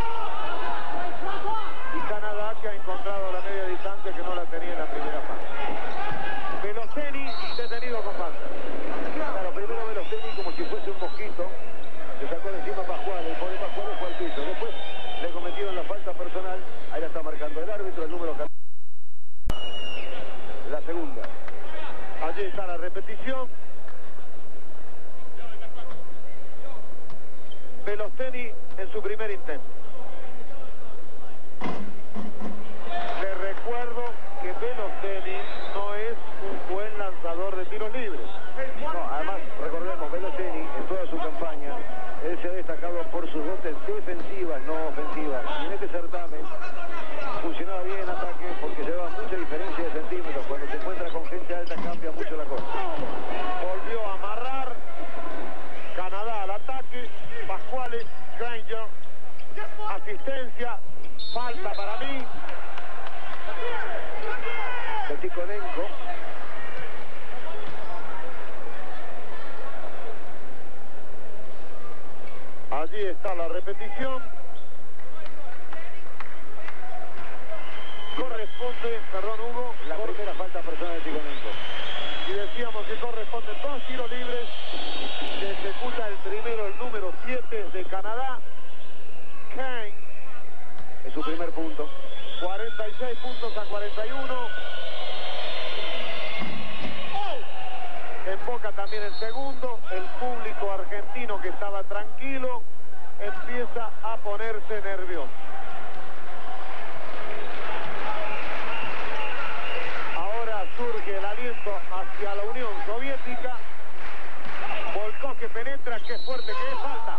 Speaker 1: Y Canadá que ha encontrado la media distancia que no la tenía en la primera parte. Velosteni detenido con falta.
Speaker 2: Claro, primero Velosteni como si fuese un mosquito. Le sacó de encima a Pascual, el pobre Pascual fue al piso. Después le cometieron la falta personal. Ahí la está marcando el árbitro, el número 14. La segunda.
Speaker 1: Allí está la repetición. Velosteni en su primer intento. Les recuerdo que Velosteni no es un buen lanzador de tiros libres.
Speaker 2: No, además, recordemos, Velosteni en toda su campaña, él se ha destacado por sus dotes defensivas, no ofensivas. Y en este certamen funcionaba bien en ataque porque llevaba mucha diferencia de centímetros. Cuando se encuentra con gente alta cambia mucho la cosa.
Speaker 1: Volvió a amarrar. Canadá al ataque. Pascuale, Granger. Asistencia. Falta para mí.
Speaker 2: De Tikhonenko.
Speaker 1: Allí está la repetición. Corresponde, perdón Hugo,
Speaker 2: La primera falta personal de Tikhonenko.
Speaker 1: y decíamos que corresponden 2 tiros libres. Se ejecuta el primero, el número 7 de Canadá. Kane,
Speaker 2: Es su primer punto.
Speaker 1: 46 puntos a 41. Emboca también el segundo. El público argentino que estaba tranquilo empieza a ponerse nervioso. Ahora surge el aliento hacia la Unión Soviética. Volkov que penetra, qué fuerte que es, falta.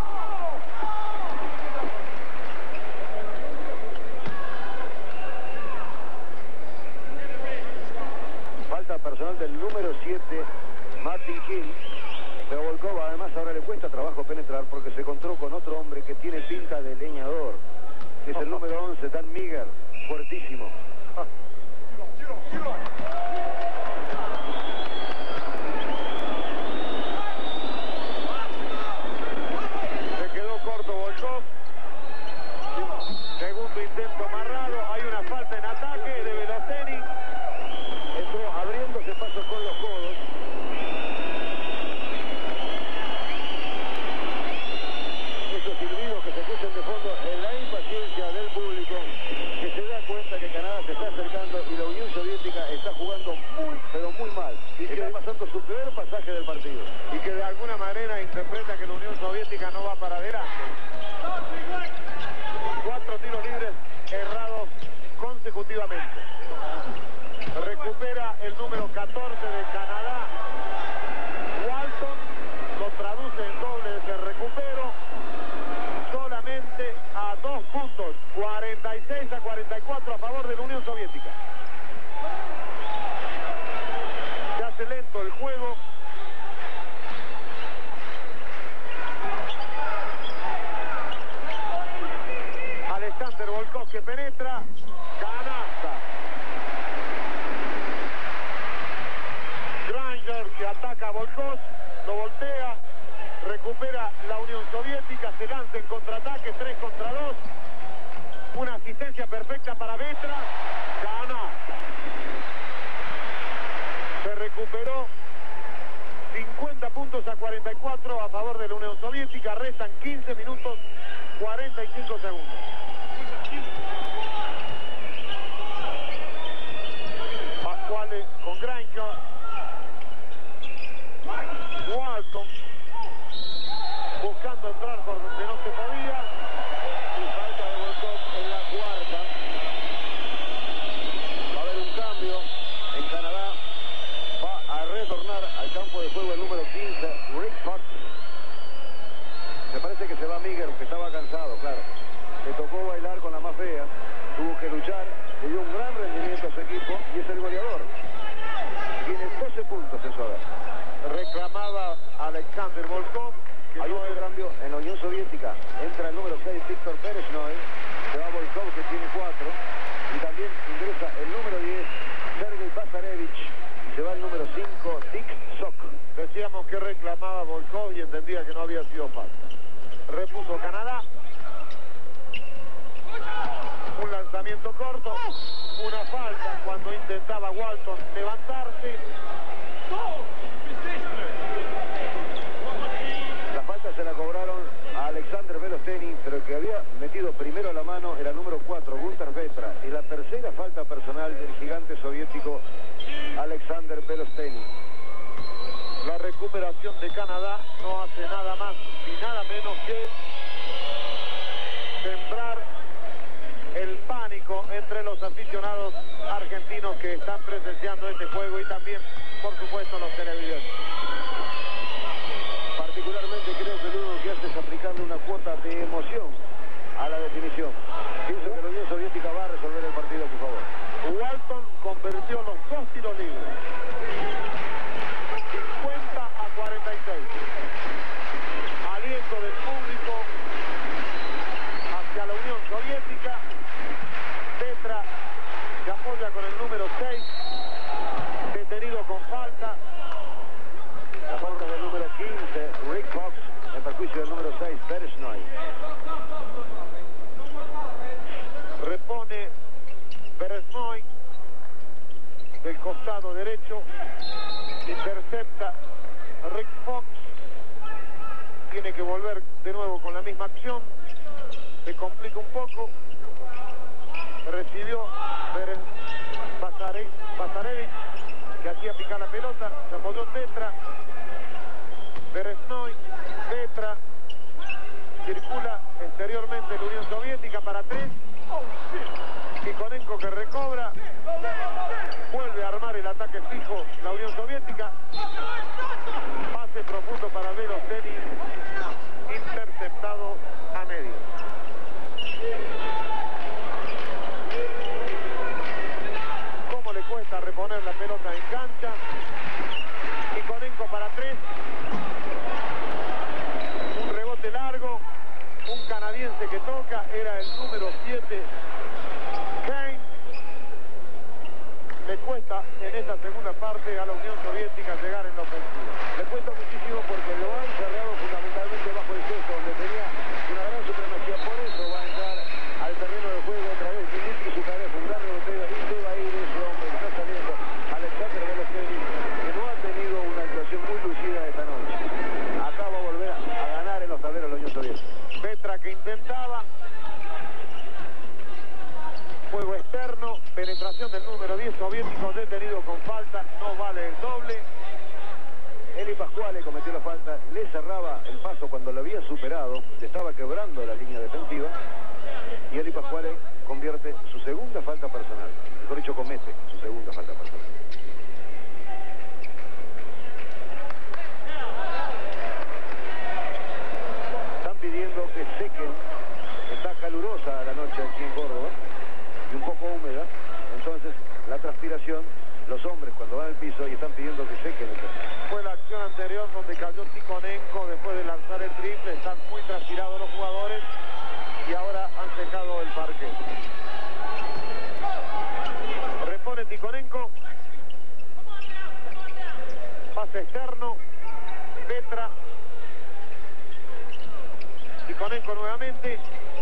Speaker 2: Falta personal del número 7, Martin King. Pero Volkov además ahora le cuesta trabajo penetrar porque se encontró con otro hombre que tiene pinta de leñador, que es el número 11, Dan Nigger, fuertísimo.
Speaker 1: adelante. 4 tiros libres errados consecutivamente. Recupera el número 14 de Canadá, Walton, lo traduce en doble de ese recupero, solamente a 2 puntos, 46-44 a favor de la Unión Soviética. Se hace lento el juego. Alexander Volkov que penetra, canasta. Granger que ataca a Volkov, lo voltea, recupera la Unión Soviética, se lanza en contraataque, 3 contra 2. Una asistencia perfecta para Vetra, canasta. Se recuperó 50 puntos a 44 a favor de la Unión Soviética, restan 15 minutos 45 segundos. Pascuale con Granger. Walton buscando entrar por donde no se podía. Y falta de Volkov en la cuarta. Va a haber un cambio en Canadá. Va a retornar al campo de juego el número 15, Rick Fox. Me parece que se va Miguel, que estaba cansado, claro. Le tocó bailar con la más fea, tuvo que luchar, le dio un gran rendimiento a su equipo y es el goleador. Tiene 12 puntos en su haber. Reclamaba Alexander Volkov. Hay otro cambio en la Unión Soviética. Entra el número 6, Víctor Pérez, se va Volkov, que tiene 4. Y también ingresa el número 10, Sergei Basarevich. Se va el número 5, Dick Sok. Decíamos que reclamaba Volkov y entendía que no había sido falta. Repuso Canadá. Un lanzamiento corto. Una falta cuando intentaba Walton levantarse. La falta se la cobraron a Alexander Belosteni, pero el que había metido primero la mano era el número 4, Gunter Vetra. Y la tercera falta personal del gigante soviético Alexander Belosteni. La recuperación de Canadá no hace nada más ni nada menos que sembrar el pánico entre los aficionados argentinos que están presenciando este juego y también, por supuesto, los televidentes. Particularmente creo que lo único que hace es aplicarle una cuota de emoción a la definición. Pienso que la Unión Soviética va a resolver el partido a su favor. Walton convirtió los 2 tiros libres. 50-46. Aliento del público hacia la Unión Soviética. Vetra se apoya con el número 6, detenido con falta. La falta del número 15, Rick Fox, en perjuicio del número 6, Beresnoy. Repone Beresnoy del costado derecho, intercepta Rick Fox, tiene que volver de nuevo con la misma acción, se complica un poco, recibió Basarevich, que hacía picar la pelota, se apoyó Vetra, Beresnoy, Vetra, circula exteriormente la Unión Soviética para 3, Tikhonenko que recobra, vuelve a armar el ataque fijo la Unión Soviética, pase profundo para Belosteni, interceptado a medio. ¿Cómo le cuesta reponer la pelota en cancha? Tikhonenko para 3, un rebote largo, un canadiense que toca, era el número 7, Kane. Le cuesta en esta segunda parte a la Unión Soviética llegar en la ofensiva. Le cuesta muchísimo porque lo han cerrado fundamentalmente bajo el gesto, donde tenía una gran supremacía. Por eso va a entrar al terreno de juego otra vez Dimitri Zhukarev, un gran reboteo, y se va a ir ese hombre que está saliendo, Alexander Belosteni, que no ha tenido una actuación muy lucida esta noche. Acá va a volver a ganar en los tableros la Unión Soviética. Vetra que intentaba, juego externo, penetración del número 10 soviético, detenido con falta, no vale el doble.
Speaker 2: Eli Pasquale cometió la falta, le cerraba el paso cuando lo había superado, le estaba quebrando la línea defensiva, y Eli Pasquale convierte su segunda falta personal, mejor dicho, comete su segunda falta personal. Están pidiendo que sequen, está calurosa la noche aquí en Córdoba, y un poco húmeda, entonces la transpiración, los hombres cuando van al piso y están pidiendo que sequen el terreno.
Speaker 1: Fue la acción anterior donde cayó Tikhonenko después de lanzar el triple. Están muy transpirados los jugadores y ahora han secado el parque. Repone Tikhonenko. Pase externo. Vetra. Tikhonenko nuevamente.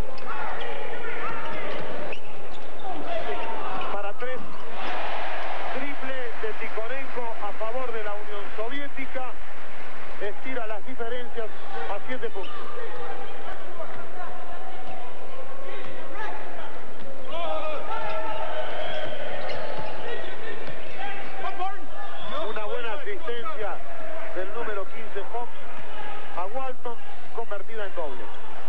Speaker 1: Para 3. Triple de Tikhonenko a favor de la Unión Soviética. Estira las diferencias a 7 puntos. Una buena asistencia del número 15 Fox a Walton, convertida en doble.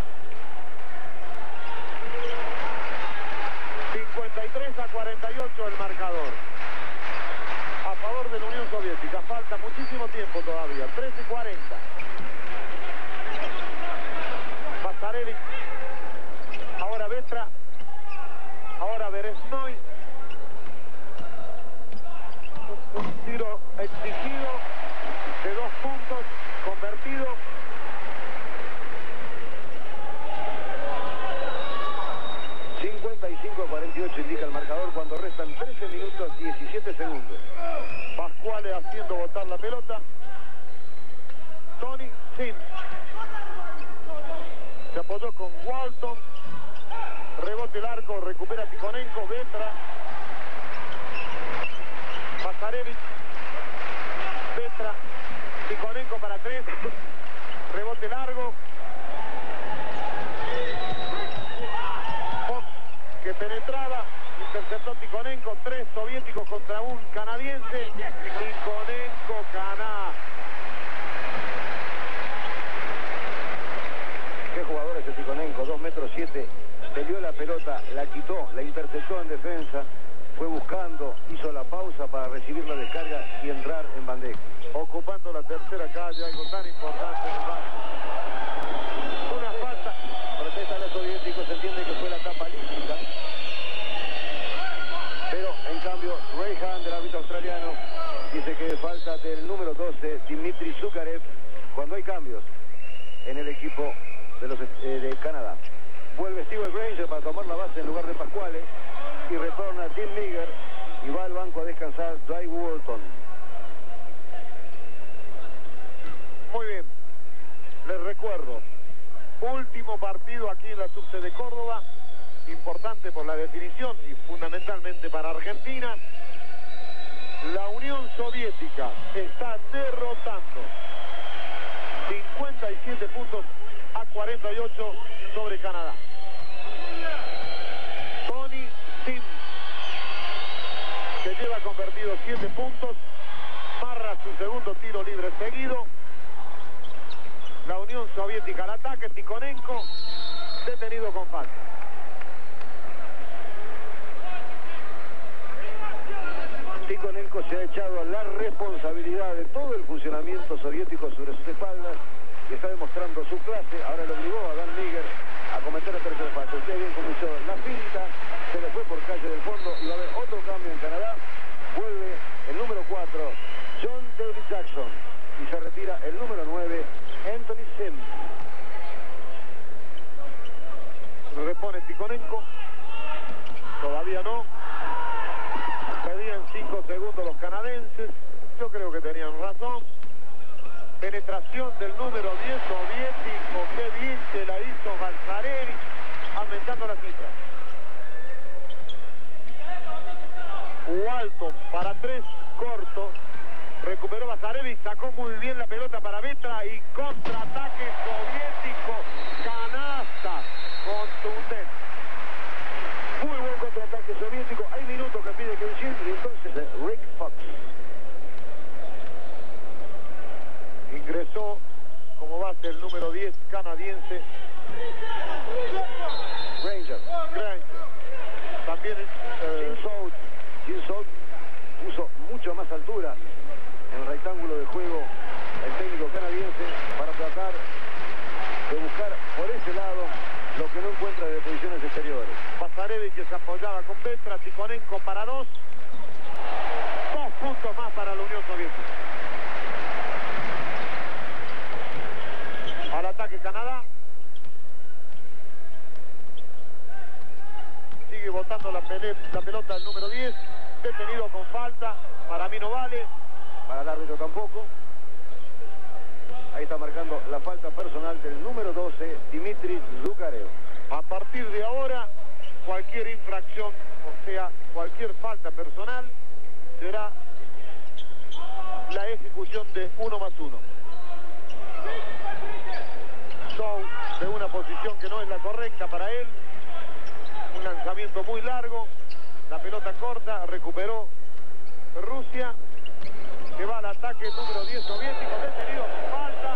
Speaker 1: 53-48 el marcador a favor de la Unión Soviética. Falta muchísimo tiempo todavía, 13:40. Basarevic, ahora Vetra, ahora Beresnoy. Un tiro exigido de 2 puntos, convertido.
Speaker 2: Indica el marcador cuando restan 13 minutos 17 segundos.
Speaker 1: Pasquale haciendo botar la pelota. Tony Sims se apoyó con Walton. Rebote largo, recupera Tikhonenko. Vetra. Basarevic. Vetra. Tikhonenko para 3. Rebote largo. Que penetraba, interceptó Tikhonenko, 3 soviéticos contra un canadiense. Tikhonenko, Caná.
Speaker 2: Qué jugador ese Tikhonenko, 2 metros 7, peleó la pelota, la quitó, la interceptó en defensa, fue buscando, hizo la pausa para recibir la descarga y entrar en bandeja.
Speaker 1: Ocupando la tercera calle, algo tan importante en el básquet. Una falta.
Speaker 2: Protestan los soviéticos, se entiende que fue la tapa lícita. Pero en cambio, Ray Hahn, del árbitro australiano, dice que falta del número 12, Dimitri Zukarev, cuando hay cambios en el equipo de Canadá. Vuelve Steve Granger para tomar la base en lugar de Pasquale y retorna Tim Migger y va al banco a descansar Dwight Walton.
Speaker 1: Muy bien, les recuerdo, último partido aquí en la subse de Córdoba, importante por la definición y fundamentalmente para Argentina. La Unión Soviética está derrotando 57 puntos a 48 sobre Canadá. Tony Sims, que lleva convertido 7 puntos, marra su segundo tiro libre seguido. La Unión Soviética al ataque, Tikhonenko detenido con falta.
Speaker 2: Tikhonenko se ha echado la responsabilidad de todo el funcionamiento soviético sobre sus espaldas y está demostrando su clase. Ahora lo obligó a Dan Migger a cometer la tercera falta. Usted bien comenzó la finta, se le fue por calle del fondo y va a haber otro cambio en Canadá. Vuelve el número 4, John David Jackson, y se retira el número 9, Anthony Sims.
Speaker 1: Repone Tikhonenko, todavía no. Pedían 5 segundos los canadienses, yo creo que tenían razón. Penetración del número 10 soviético, qué bien se la hizo Balsarevic, aumentando la cifra. Walton para 3, corto. Recuperó Basarevic, sacó muy bien la pelota para Vetra y contraataque soviético, canasta contundente.
Speaker 2: Muy buen contraataque soviético, hay minutos que pide Kevin Shields y entonces Rick Fox. mucha más altura en el rectángulo de juego el técnico canadiense para tratar de buscar por ese lado lo que no encuentra de posiciones exteriores.
Speaker 1: Pasarevich que se apoyaba con Vetra, Tikhonenko para 2. 2 puntos más para la Unión Soviética. Al ataque Canadá. Sigue botando la pelota el número 10. Detenido con falta. Para mí no vale.
Speaker 2: Para el árbitro tampoco. Ahí está marcando la falta personal del número 12, Dmitry Zukarev.
Speaker 1: A partir de ahora, cualquier infracción, o sea, cualquier falta personal, será la ejecución de 1 más 1. Show de una posición que no es la correcta para él. Un lanzamiento muy largo. La pelota corta, recuperó Rusia. Que va al ataque número 10 soviético, detenido sin falta.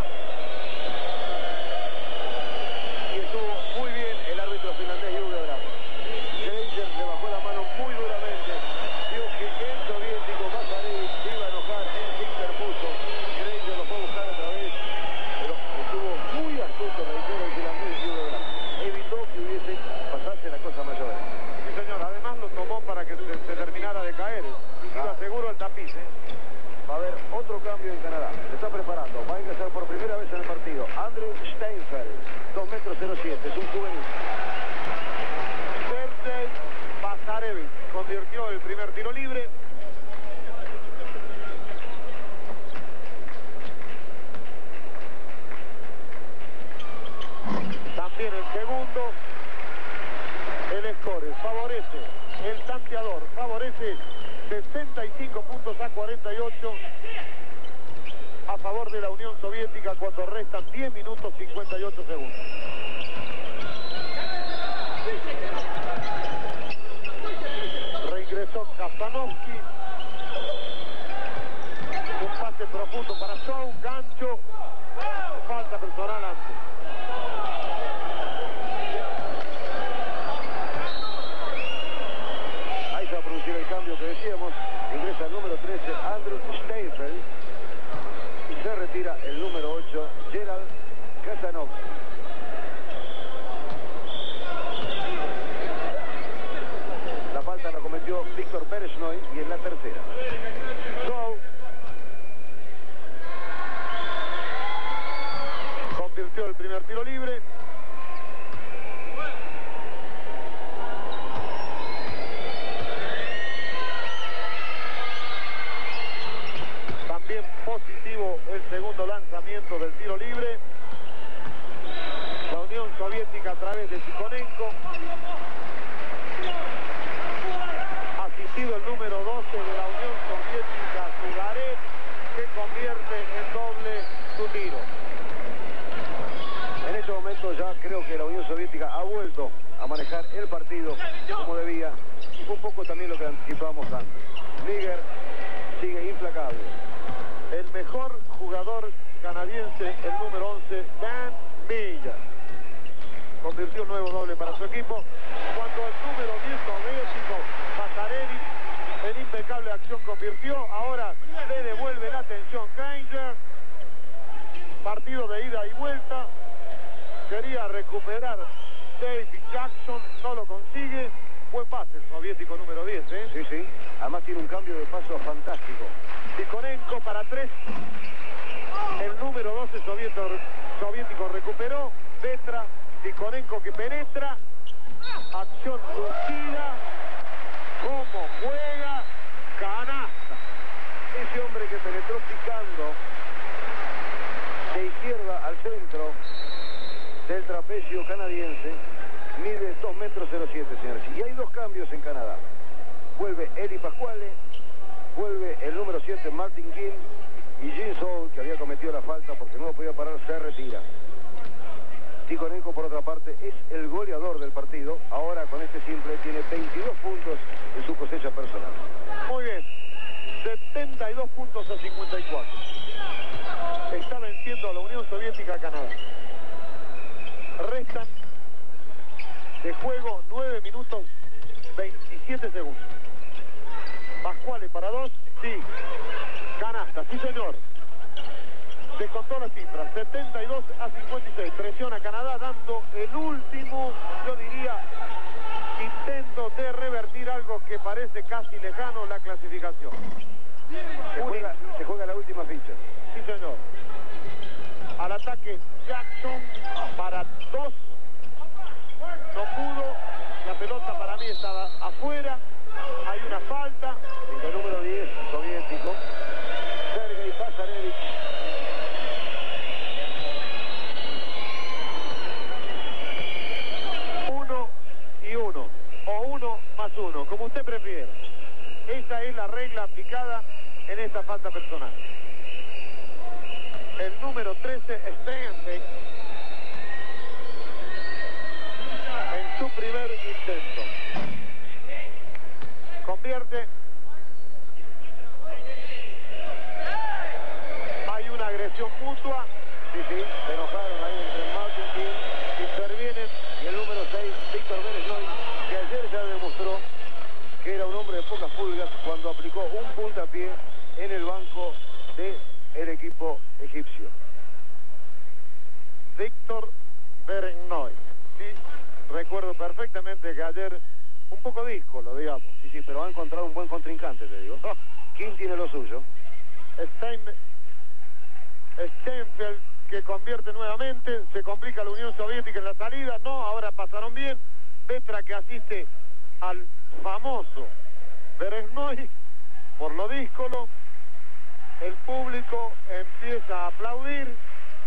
Speaker 1: Y estuvo muy bien el árbitro finlandés Jürgen Bravo. Kreiser le bajó la mano muy duramente. Vio que el soviético Pasarevich se iba a enojar, él se interpuso. Kreiser lo fue a buscar otra vez, pero estuvo muy astuto, reitero, el finlandés Jürgen Bravo. Evitó que hubiese pasase la cosa mayor. Sí, señor, además lo tomó para que se terminara de caer. Iba seguro el tapiz,
Speaker 2: Va a haber otro cambio en Canadá. Se está preparando. Va a ingresar por primera vez en el partido Andrew Steinfeld. 2 metros 07. Es un juvenil.
Speaker 1: Sergei Pasarevich convirtió el primer tiro libre. También el segundo. El score favorece. El tanteador favorece 65 puntos a 48 a favor de la Unión Soviética cuando restan 10 minutos 58 segundos. Reingresó Kazanovski. Un pase profundo para Show, gancho, falta personal antes.
Speaker 2: El cambio que decíamos, ingresa el número 13 Andrew Steinfeld y se retira el número 8 Gerald Kazanovski. La falta la cometió Víctor Berezhnoy y es la tercera.
Speaker 1: Show convirtió el primer tiro libre. Positivo el segundo lanzamiento del tiro libre. La Unión Soviética a través de Tikhonenko. Asistido el número 12 de la Unión Soviética, Zukarev, que convierte en doble su tiro.
Speaker 2: En este momento ya creo que la Unión Soviética ha vuelto a manejar el partido como debía y fue un poco también lo que anticipábamos antes. Niger sigue implacable.
Speaker 1: El mejor jugador canadiense, el número 11, Dan Miller. Convirtió un nuevo doble para su equipo. Cuando el número 10 soviético, Pasarevich, en impecable acción convirtió. Ahora le devuelve la atención Kreiser. Partido de ida y vuelta. Quería recuperar David Jackson, no lo consigue. Buen pase el soviético número 10, ¿eh?
Speaker 2: Sí, sí. Además tiene un cambio de paso fantástico.
Speaker 1: Tikhonenko para 3. El número 12 soviético recuperó. Vetra, Tikhonenko que penetra. Acción lucida. ¿Cómo juega? Canasta.
Speaker 2: Ese hombre que penetró picando de izquierda al centro del trapecio canadiense mide 2 metros 07, señores. Y hay 2 cambios en Canadá. Vuelve Eli Pasquale, vuelve el número 7 Martin King y Jin Soul, que había cometido la falta porque no lo podía parar, se retira. Tikhonenko, por otra parte, es el goleador del partido. Ahora con este simple tiene 22 puntos en su cosecha personal.
Speaker 1: Muy bien. 72 puntos a 54. Está venciendo a la Unión Soviética a Canadá. Restan de juego 9 minutos 27 segundos. Pasquale para 2. Sí. Canasta, sí señor. Descontó las cifras, 72-56. Presiona Canadá dando el último, yo diría, intento de revertir algo que parece casi lejano, la clasificación.
Speaker 2: Se juega la última ficha.
Speaker 1: Sí señor. Al ataque Jackson para 2. No pudo. La pelota para mí estaba afuera. Hay una falta.
Speaker 2: El número 10 soviético, Sergei Pasarevich. O 1 más 1, como usted prefiere. Esa es la regla aplicada en esta falta personal. El número 13, Stenbeck, en su primer intento. Convierte. Hay una agresión mutua. Sí, se enojaron ahí entre Martin King, intervienen, y el número 6, Víctor Beresnoy, que ayer ya demostró que era un hombre de pocas pulgas cuando aplicó un puntapié en el banco del equipo egipcio.
Speaker 1: Víctor Beresnoy. Sí, recuerdo perfectamente que ayer un poco díscolo, digamos.
Speaker 2: Sí, pero ha encontrado un buen contrincante, te digo. King tiene lo suyo.
Speaker 1: Steinfeld, que convierte nuevamente, se complica la Unión Soviética en la salida, no, ahora pasaron bien. Petra, que asiste al famoso Beresnoy por lo díscolo. El público empieza a aplaudir.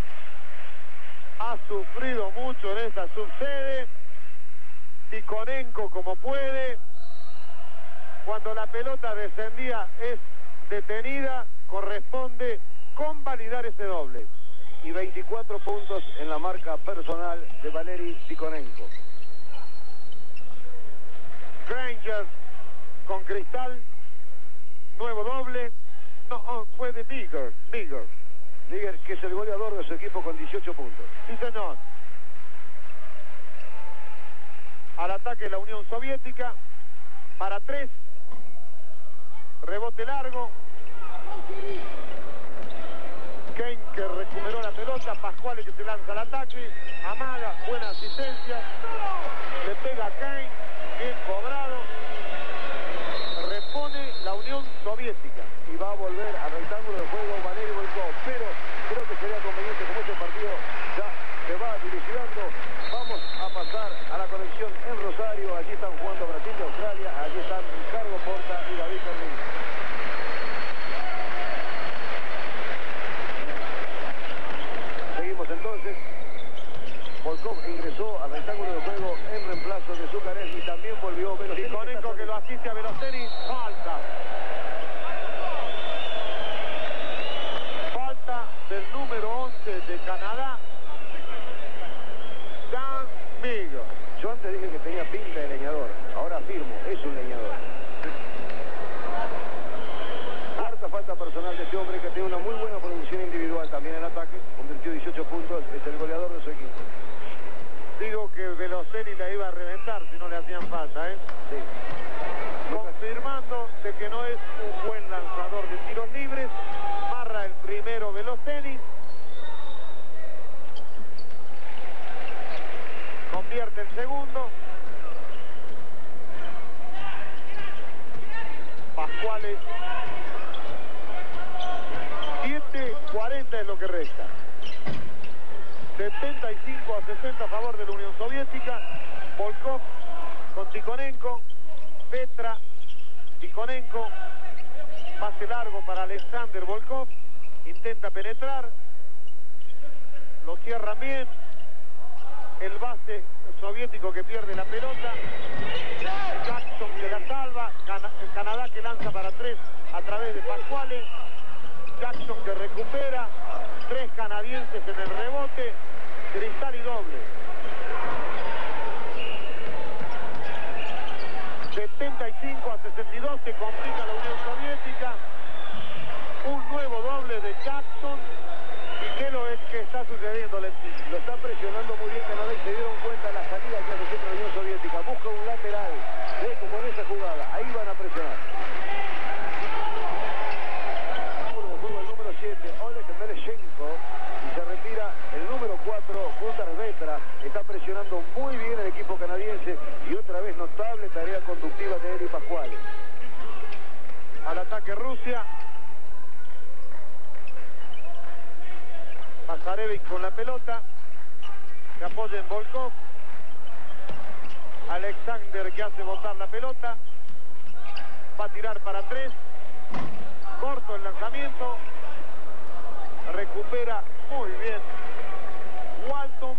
Speaker 1: Ha sufrido mucho en esta subsede. Tikhonenko como puede. Cuando la pelota descendía es detenida, corresponde convalidar ese doble.
Speaker 2: Y 24 puntos en la marca personal de Valery Tikhonenko.
Speaker 1: Granger con Cristal, nuevo doble. No, fue de Bigger,
Speaker 2: que es el goleador de su equipo con 18 puntos.
Speaker 1: Sí, señor. Al ataque la Unión Soviética, para 3. Rebote largo. Kane, que recuperó la pelota. Pascual, que se lanza al ataque. Amaga, buena asistencia. Le pega a Kane. Bien cobrado. Repone la Unión Soviética.
Speaker 2: Y va a volver al rectángulo de juego Valery Volkov. Pero creo que sería conveniente, como este partido ya se va dilucidando, vamos a pasar a la conexión en Rosario. Allí están jugando Brasil y Australia. Allí están Ricardo Porta y David Fermín. Seguimos entonces. Volkov ingresó al rectángulo de juego en reemplazo de Zuccarelli y también volvió Veloceni.
Speaker 1: Tikhonenko, que lo asiste a Veloceni. Falta del número 11 de Canadá, Dan Miguel.
Speaker 2: Yo antes dije que tenía pinta de leñador. Ahora afirmo, es un leñador. Cuarta falta personal de este hombre, que tiene una muy buena producción individual también en ataque. Convirtió 18 puntos, es el goleador de su equipo.
Speaker 1: Digo que Veloceni la iba a reventar si no le hacían falta, ¿eh?
Speaker 2: Sí.
Speaker 1: Confirmando de que no es un buen lanzador de tiros libres. Marra el primero Veloceni. Convierte el segundo. Pascuales. 7:40 es lo que resta. 75-60 a favor de la Unión Soviética. Volkov con Tikhonenko. Petra, Tikhonenko. Pase largo para Alexander Volkov. Intenta penetrar. Lo cierran bien. El base soviético que pierde la pelota. Jackson, que la salva. Canadá, que lanza para 3 a través de Pascuales. Jackson, que recupera. 3 canadienses en el rebote. Cristal y doble. 75-62, se complica la Unión Soviética. Un nuevo doble de Jackson. ¿Y qué lo es que está sucediendo, Lexi?
Speaker 2: Lo está presionando muy bien Canadá y se dieron cuenta de la salida que hace siempre la Unión Soviética. Busca un lateral, como en esa jugada. Ahí van a presionar. presionando muy bien el equipo canadiense y otra vez notable tarea conductiva de Eli Pasquale.
Speaker 1: Al ataque Rusia. Masarevic con la pelota. Se apoya en Volkov. Alexander que hace botar la pelota. Va a tirar para 3. Corto el lanzamiento. Recupera muy bien Walton.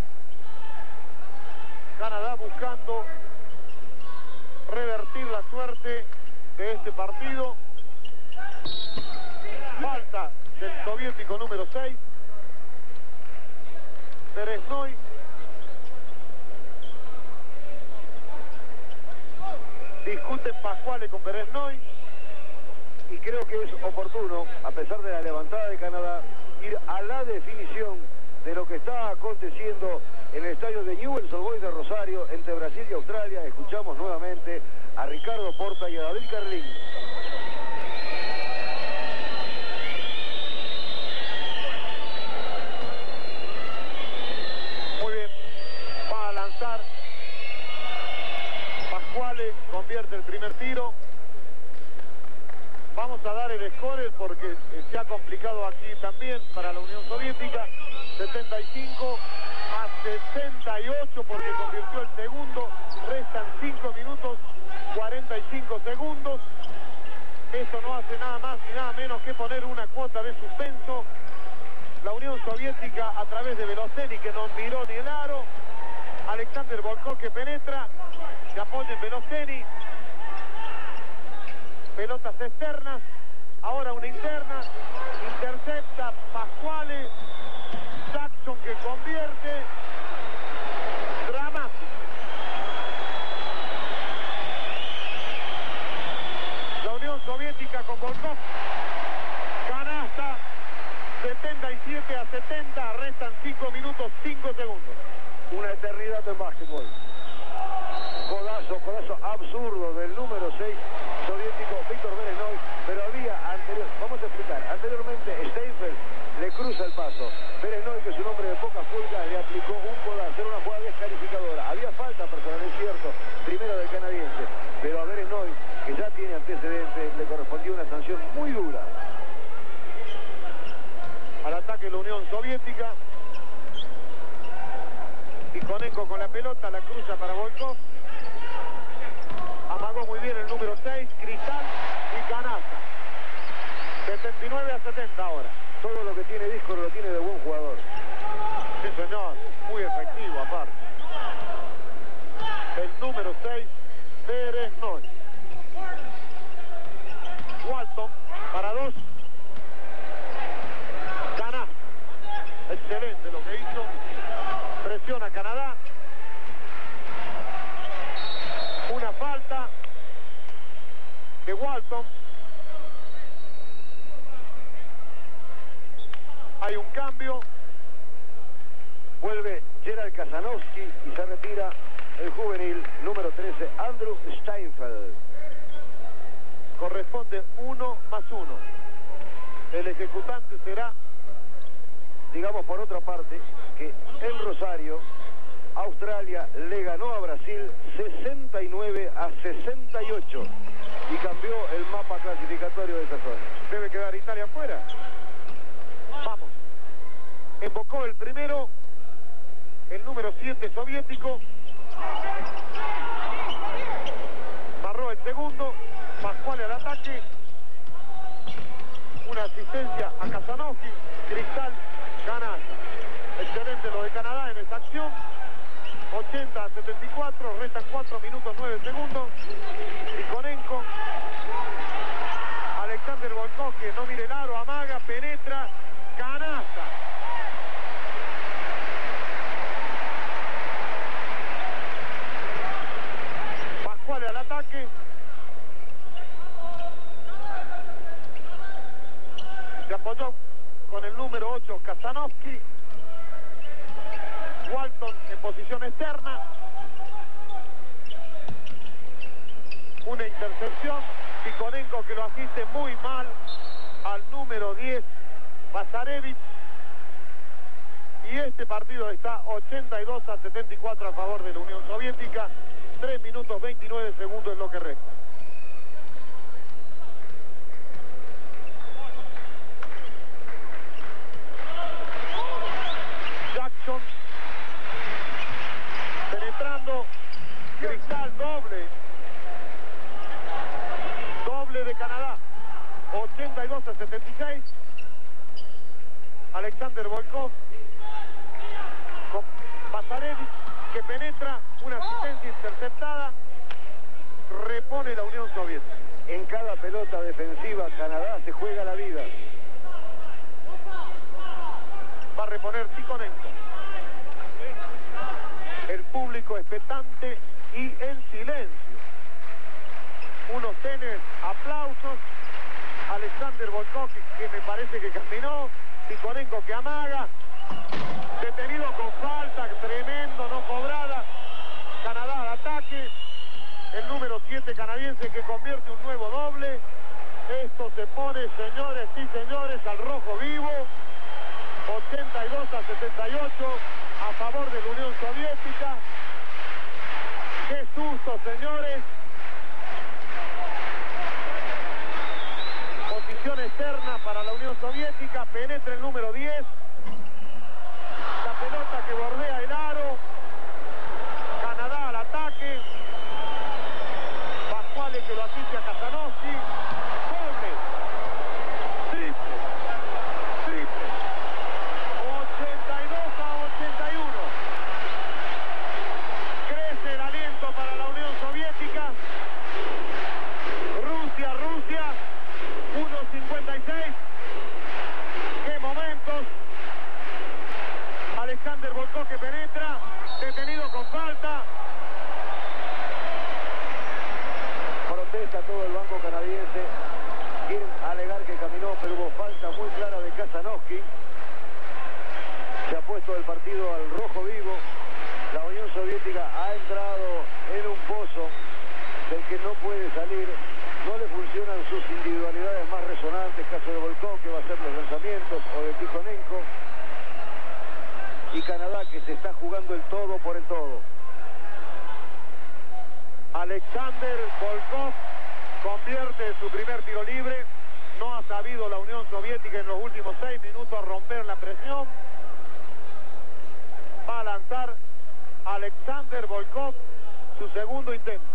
Speaker 1: Canadá buscando revertir la suerte de este partido. Falta del soviético número 6. Beresnoy. Discuten Pasquale con Beresnoy.
Speaker 2: Y creo que es oportuno, a pesar de la levantada de Canadá, ir a la definición de lo que está aconteciendo en el estadio de Newell's Old Boys de Rosario, entre Brasil y Australia. Escuchamos nuevamente a Ricardo Porta y a David Carlín.
Speaker 1: Muy bien, va a lanzar Pasquale, convierte el primer tiro. Vamos a dar el score porque se ha complicado aquí también para la Unión Soviética. 75 a 68 porque convirtió el segundo. Restan 5 minutos 45 segundos. Esto no hace nada más ni nada menos que poner una cuota de suspenso. La Unión Soviética a través de Veloceni, que no miró ni el aro. Alexander Volkov que penetra. Se apoya en Veloceni. Pelotas externas, ahora una interna, intercepta Pasquale, Jackson que convierte, dramático. La Unión Soviética con Volkov, canasta, 77 a 70, restan 5 minutos, 5 segundos.
Speaker 2: Una eternidad en básquetbol. Codazo absurdo del número 6 soviético, Víctor Beresnoy, pero había vamos a explicar, anteriormente Steinfeld le cruza el paso. Beresnoy, que es un hombre de pocas pulgas, le aplicó un codazo, era una jugada descalificadora. Había falta personal, es cierto, primero del canadiense, pero a Beresnoy, que ya tiene antecedentes, le correspondió una sanción muy dura.
Speaker 1: Al ataque la Unión Soviética. Tikhonenko con la pelota, la cruza para Volkov. Amagó muy bien el número 6, Cristal y canasta. 79 a 70 ahora.
Speaker 2: Todo lo que tiene Disco lo tiene de buen jugador.
Speaker 1: Sí, señor, muy efectivo aparte. El número 6, Beresnoy. Walton para 2. Canasta. Excelente lo que hizo. Presiona Canadá. Una falta de Walton. Hay un cambio.
Speaker 2: Vuelve Gerald Kasanowski y se retira el juvenil número 13, Andrew Steinfeld.
Speaker 1: Corresponde 1 más 1. El ejecutante será,
Speaker 2: digamos por otra parte, que en Rosario, Australia le ganó a Brasil 69 a 68 y cambió el mapa clasificatorio de esa zona.
Speaker 1: Debe quedar Italia afuera. Vamos. Embocó el primero, el número 7 soviético. Barró el segundo. Pasquale al ataque. Una asistencia a Kasanowski. Cristal, canasta. Excelente lo de Canadá en esta acción. 80 a 74, restan 4 minutos 9 segundos. Tikhonenko. Alexander Volkov, que no mire el aro, amaga, penetra, canasta. Pasquale al ataque. Se apoyó con el número 8, Kasanowski. Walton en posición externa. Una intercepción. Tikhonenko que lo asiste muy mal al número 10, Masarevic. Y este partido está 82-74 a favor de la Unión Soviética. 3 minutos 29 segundos es lo que resta. Jackson penetrando. Cristal doble. Doble de Canadá. 82-76. Alexander Volkov con Pasarelli, que penetra, una asistencia interceptada. Repone la Unión Soviética.
Speaker 2: En cada pelota defensiva Canadá se juega la vida.
Speaker 1: Va a reponer Tikhonenko. El público expectante y en silencio. Unos tenes aplausos. Alexander Volkov, que me parece que caminó. Tikhonenko que amaga. Detenido con falta, tremendo, no cobrada. Canadá al ataque. El número 7 canadiense que convierte un nuevo doble. Esto se pone, señores y señores, al rojo vivo. 82-78 a favor de la Unión Soviética. ¡Qué susto, señores! Posición externa para la Unión Soviética. Penetra el número 10. La pelota que bordea el aro. Canadá al ataque. Pascuale que lo asiste a Kazanovski. Doble. Triple. Triple. 82-81. Crece el aliento para la Unión Soviética. Rusia. 1.56. ¡Qué momentos! Alexander Volkov que penetra. Detenido con falta.
Speaker 2: Protesta todo el banco canadiense. Quieren alegar que caminó, pero hubo falta muy clara de Kazanovski. Se ha puesto el partido al rojo vivo. La Unión Soviética ha entrado en un pozo del que no puede salir. No le funcionan sus individualidades más resonantes, caso de Volkov, que va a hacer los lanzamientos, o de Tikhonenko. Y Canadá, que se está jugando el todo por el todo.
Speaker 1: Alexander Volkov convierte su primer tiro libre. No ha sabido la Unión Soviética en los últimos 6 minutos romper la presión. Va a lanzar Alexander Volkov su segundo intento.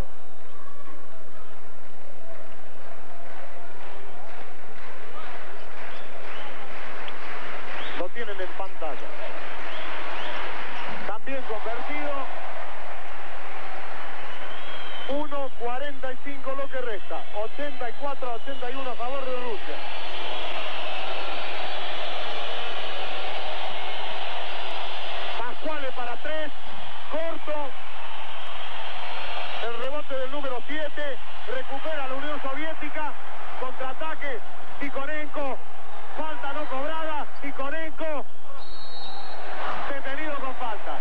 Speaker 1: Lo tienen en pantalla. También convertido. 1.45 lo que resta. 84-81 a favor de Rusia. Pascuale para 3. Corto. El rebote del número 7. Recupera la Unión Soviética. Contraataque. Tikhonenko. Falta no cobrada. Tikhonenko. Detenido con falta.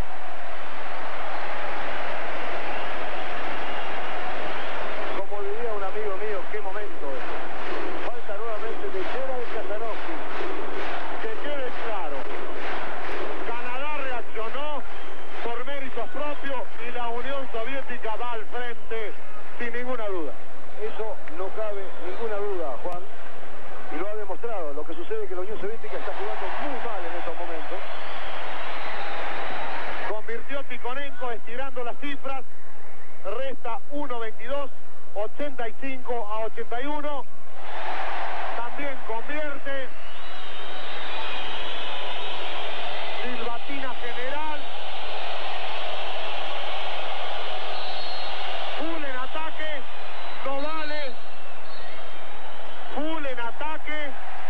Speaker 2: Como diría un amigo mío, qué momento es. Falta nuevamente de Gerald Kazanovski.
Speaker 1: Que quede claro. Canadá reaccionó por méritos propios y la Unión Soviética va al frente sin ninguna duda.
Speaker 2: Eso no cabe ninguna duda, Juan. Y lo ha demostrado. Lo que sucede es que la Unión Soviética está jugando muy mal en estos momentos.
Speaker 1: Convirtió Tikhonenko estirando las cifras. Resta 1.22, 85-81. También convierte. Silbatina general. Full en ataque. No vale. Full en ataque.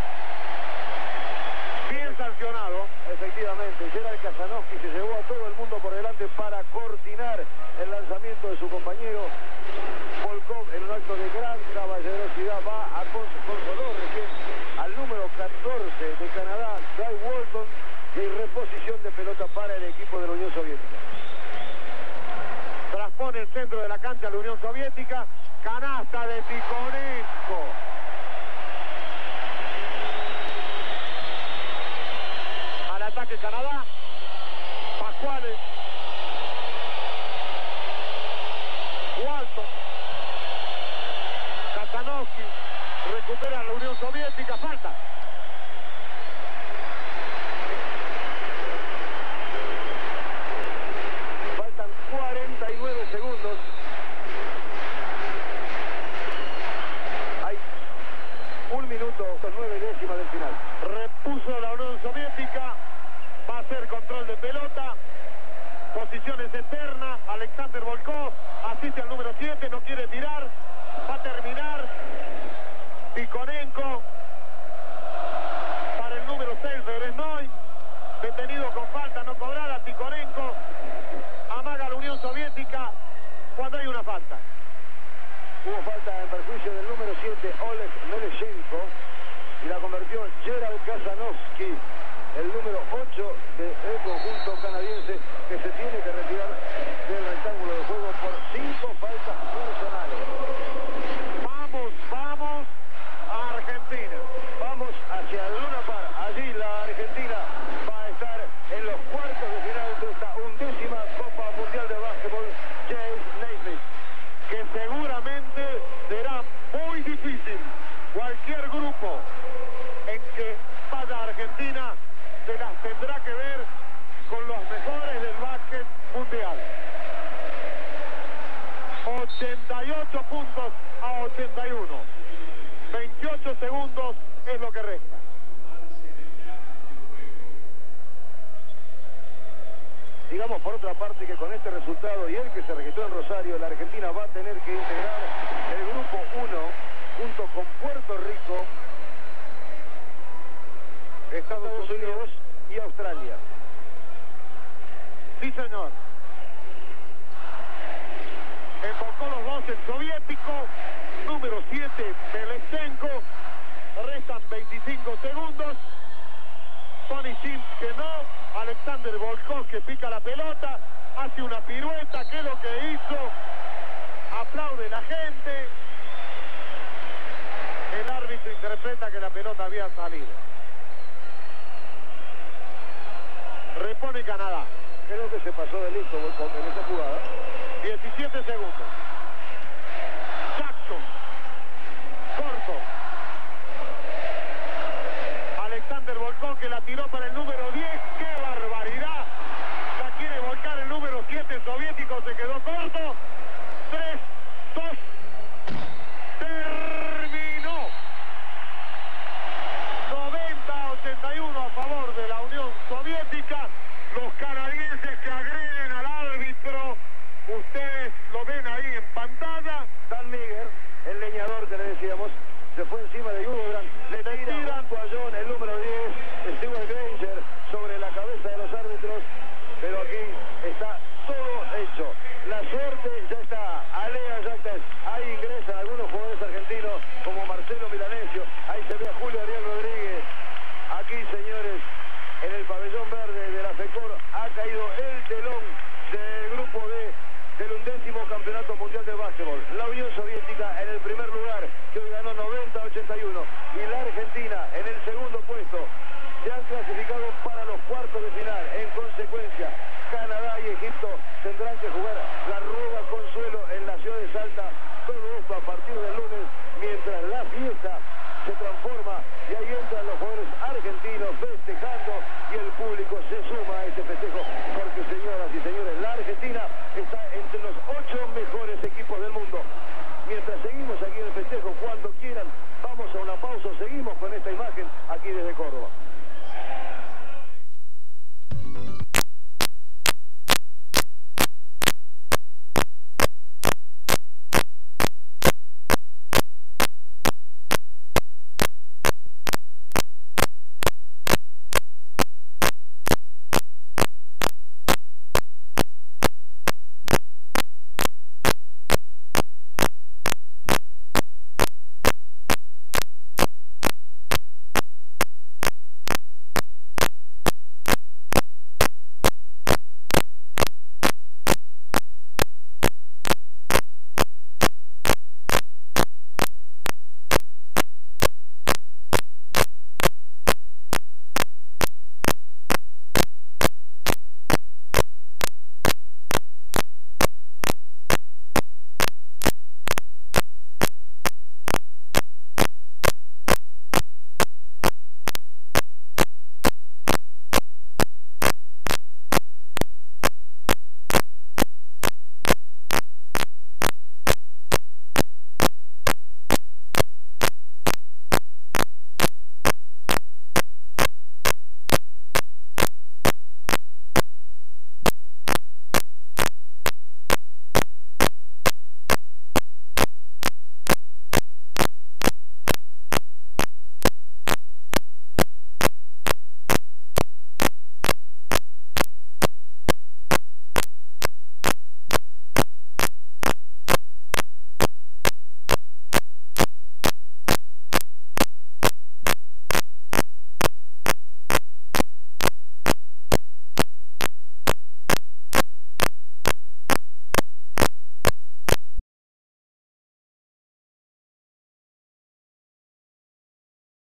Speaker 1: Bien sancionado.
Speaker 2: Efectivamente, Gerald Kazanovski se llevó a todo el mundo por delante para coordinar el lanzamiento de su compañero. Volkov, en un acto de gran caballerosidad, va a consoló recién al número 14 de Canadá, Guy Walton, y reposición de pelota para el equipo de la Unión Soviética.
Speaker 1: Traspone el centro de la cancha la Unión Soviética. Canasta de Tikhonenko. Al ataque Canadá. cuales Walton, Kazanovski, recupera la Unión Soviética, falta.
Speaker 2: Faltan 49 segundos. Hay 1 minuto, 9 décimas del final.
Speaker 1: Repuso la Unión Soviética, va a hacer control de pelota, posiciones externas, Alexander Volkov, asiste al número 7, no quiere tirar, va a terminar, Tikhonenko, para el número 6, Beresnoy, detenido con falta no cobrada, Tikhonenko, amaga a la Unión Soviética cuando hay una falta.
Speaker 2: Hubo falta en perjuicio del número 7, Oleg Meleshenko, y la convirtió Gerald Kazanovski, el número 8 del conjunto canadiense, que se tiene que retirar del rectángulo de juego por 5 faltas personales.
Speaker 1: Vamos a Argentina.
Speaker 2: Vamos hacia el Luna Park. Allí la Argentina va a estar en los cuartos de final de esta 11ª Copa Mundial de Básquetbol James Naismith,
Speaker 1: Que seguramente será muy difícil. Cualquier grupo en que vaya Argentina se las tendrá que ver con los mejores del básquet mundial. 88 puntos a 81. 28 segundos es lo que resta.
Speaker 2: Digamos por otra parte que con este resultado y el que se registró en Rosario, la Argentina va a tener que integrar el grupo 1 junto con Puerto Rico, Estados Unidos y Australia.
Speaker 1: Sí, señor. Embocó los dos el soviético, número 7, Meleshenko. Restan 25 segundos. Tony Sims que no. Alexander Volkov que pica la pelota, hace una pirueta, que es lo que hizo. Aplaude la gente. El árbitro interpreta que la pelota había salido. Repone Canadá.
Speaker 2: Creo que se pasó de listo Volkov en esa jugada.
Speaker 1: 17 segundos. Jackson. Corto. Alexander Volkov que la tiró para el número 10. ¡Qué barbaridad! La quiere volcar el número 7 soviético. Se quedó corto. 3, 2. Terminó. 90-81 a favor de la Unión Soviética. Los canadienses que agreden al árbitro, ustedes lo ven ahí en pantalla.
Speaker 2: Dan Miguel, el leñador que le decíamos, se fue encima de Udogan, le tira un toallón el número 10, Stewart Granger, sobre la cabeza de los árbitros, pero aquí está todo hecho. La suerte ya está, Alea Yactas, ahí ingresan algunos jugadores argentinos como Marcelo Milanesio, ahí se ve a Julio Ariel Rodríguez. Aquí, señores, en el pabellón verde de la FECOR ha caído el telón del grupo D del 11º Campeonato Mundial de Básquetbol. La Unión Soviética en el primer lugar, que hoy ganó 90-81, y la Argentina en el segundo puesto. Se han clasificado para los cuartos de final. En consecuencia, Canadá y Egipto tendrán que jugar la rueda consuelo en la ciudad de Salta. Todo esto a partir del lunes, mientras la fiesta se transforma y ahí entran los jugadores argentinos festejando y el público se suma a este festejo, porque, señoras y señores, la Argentina está entre los 8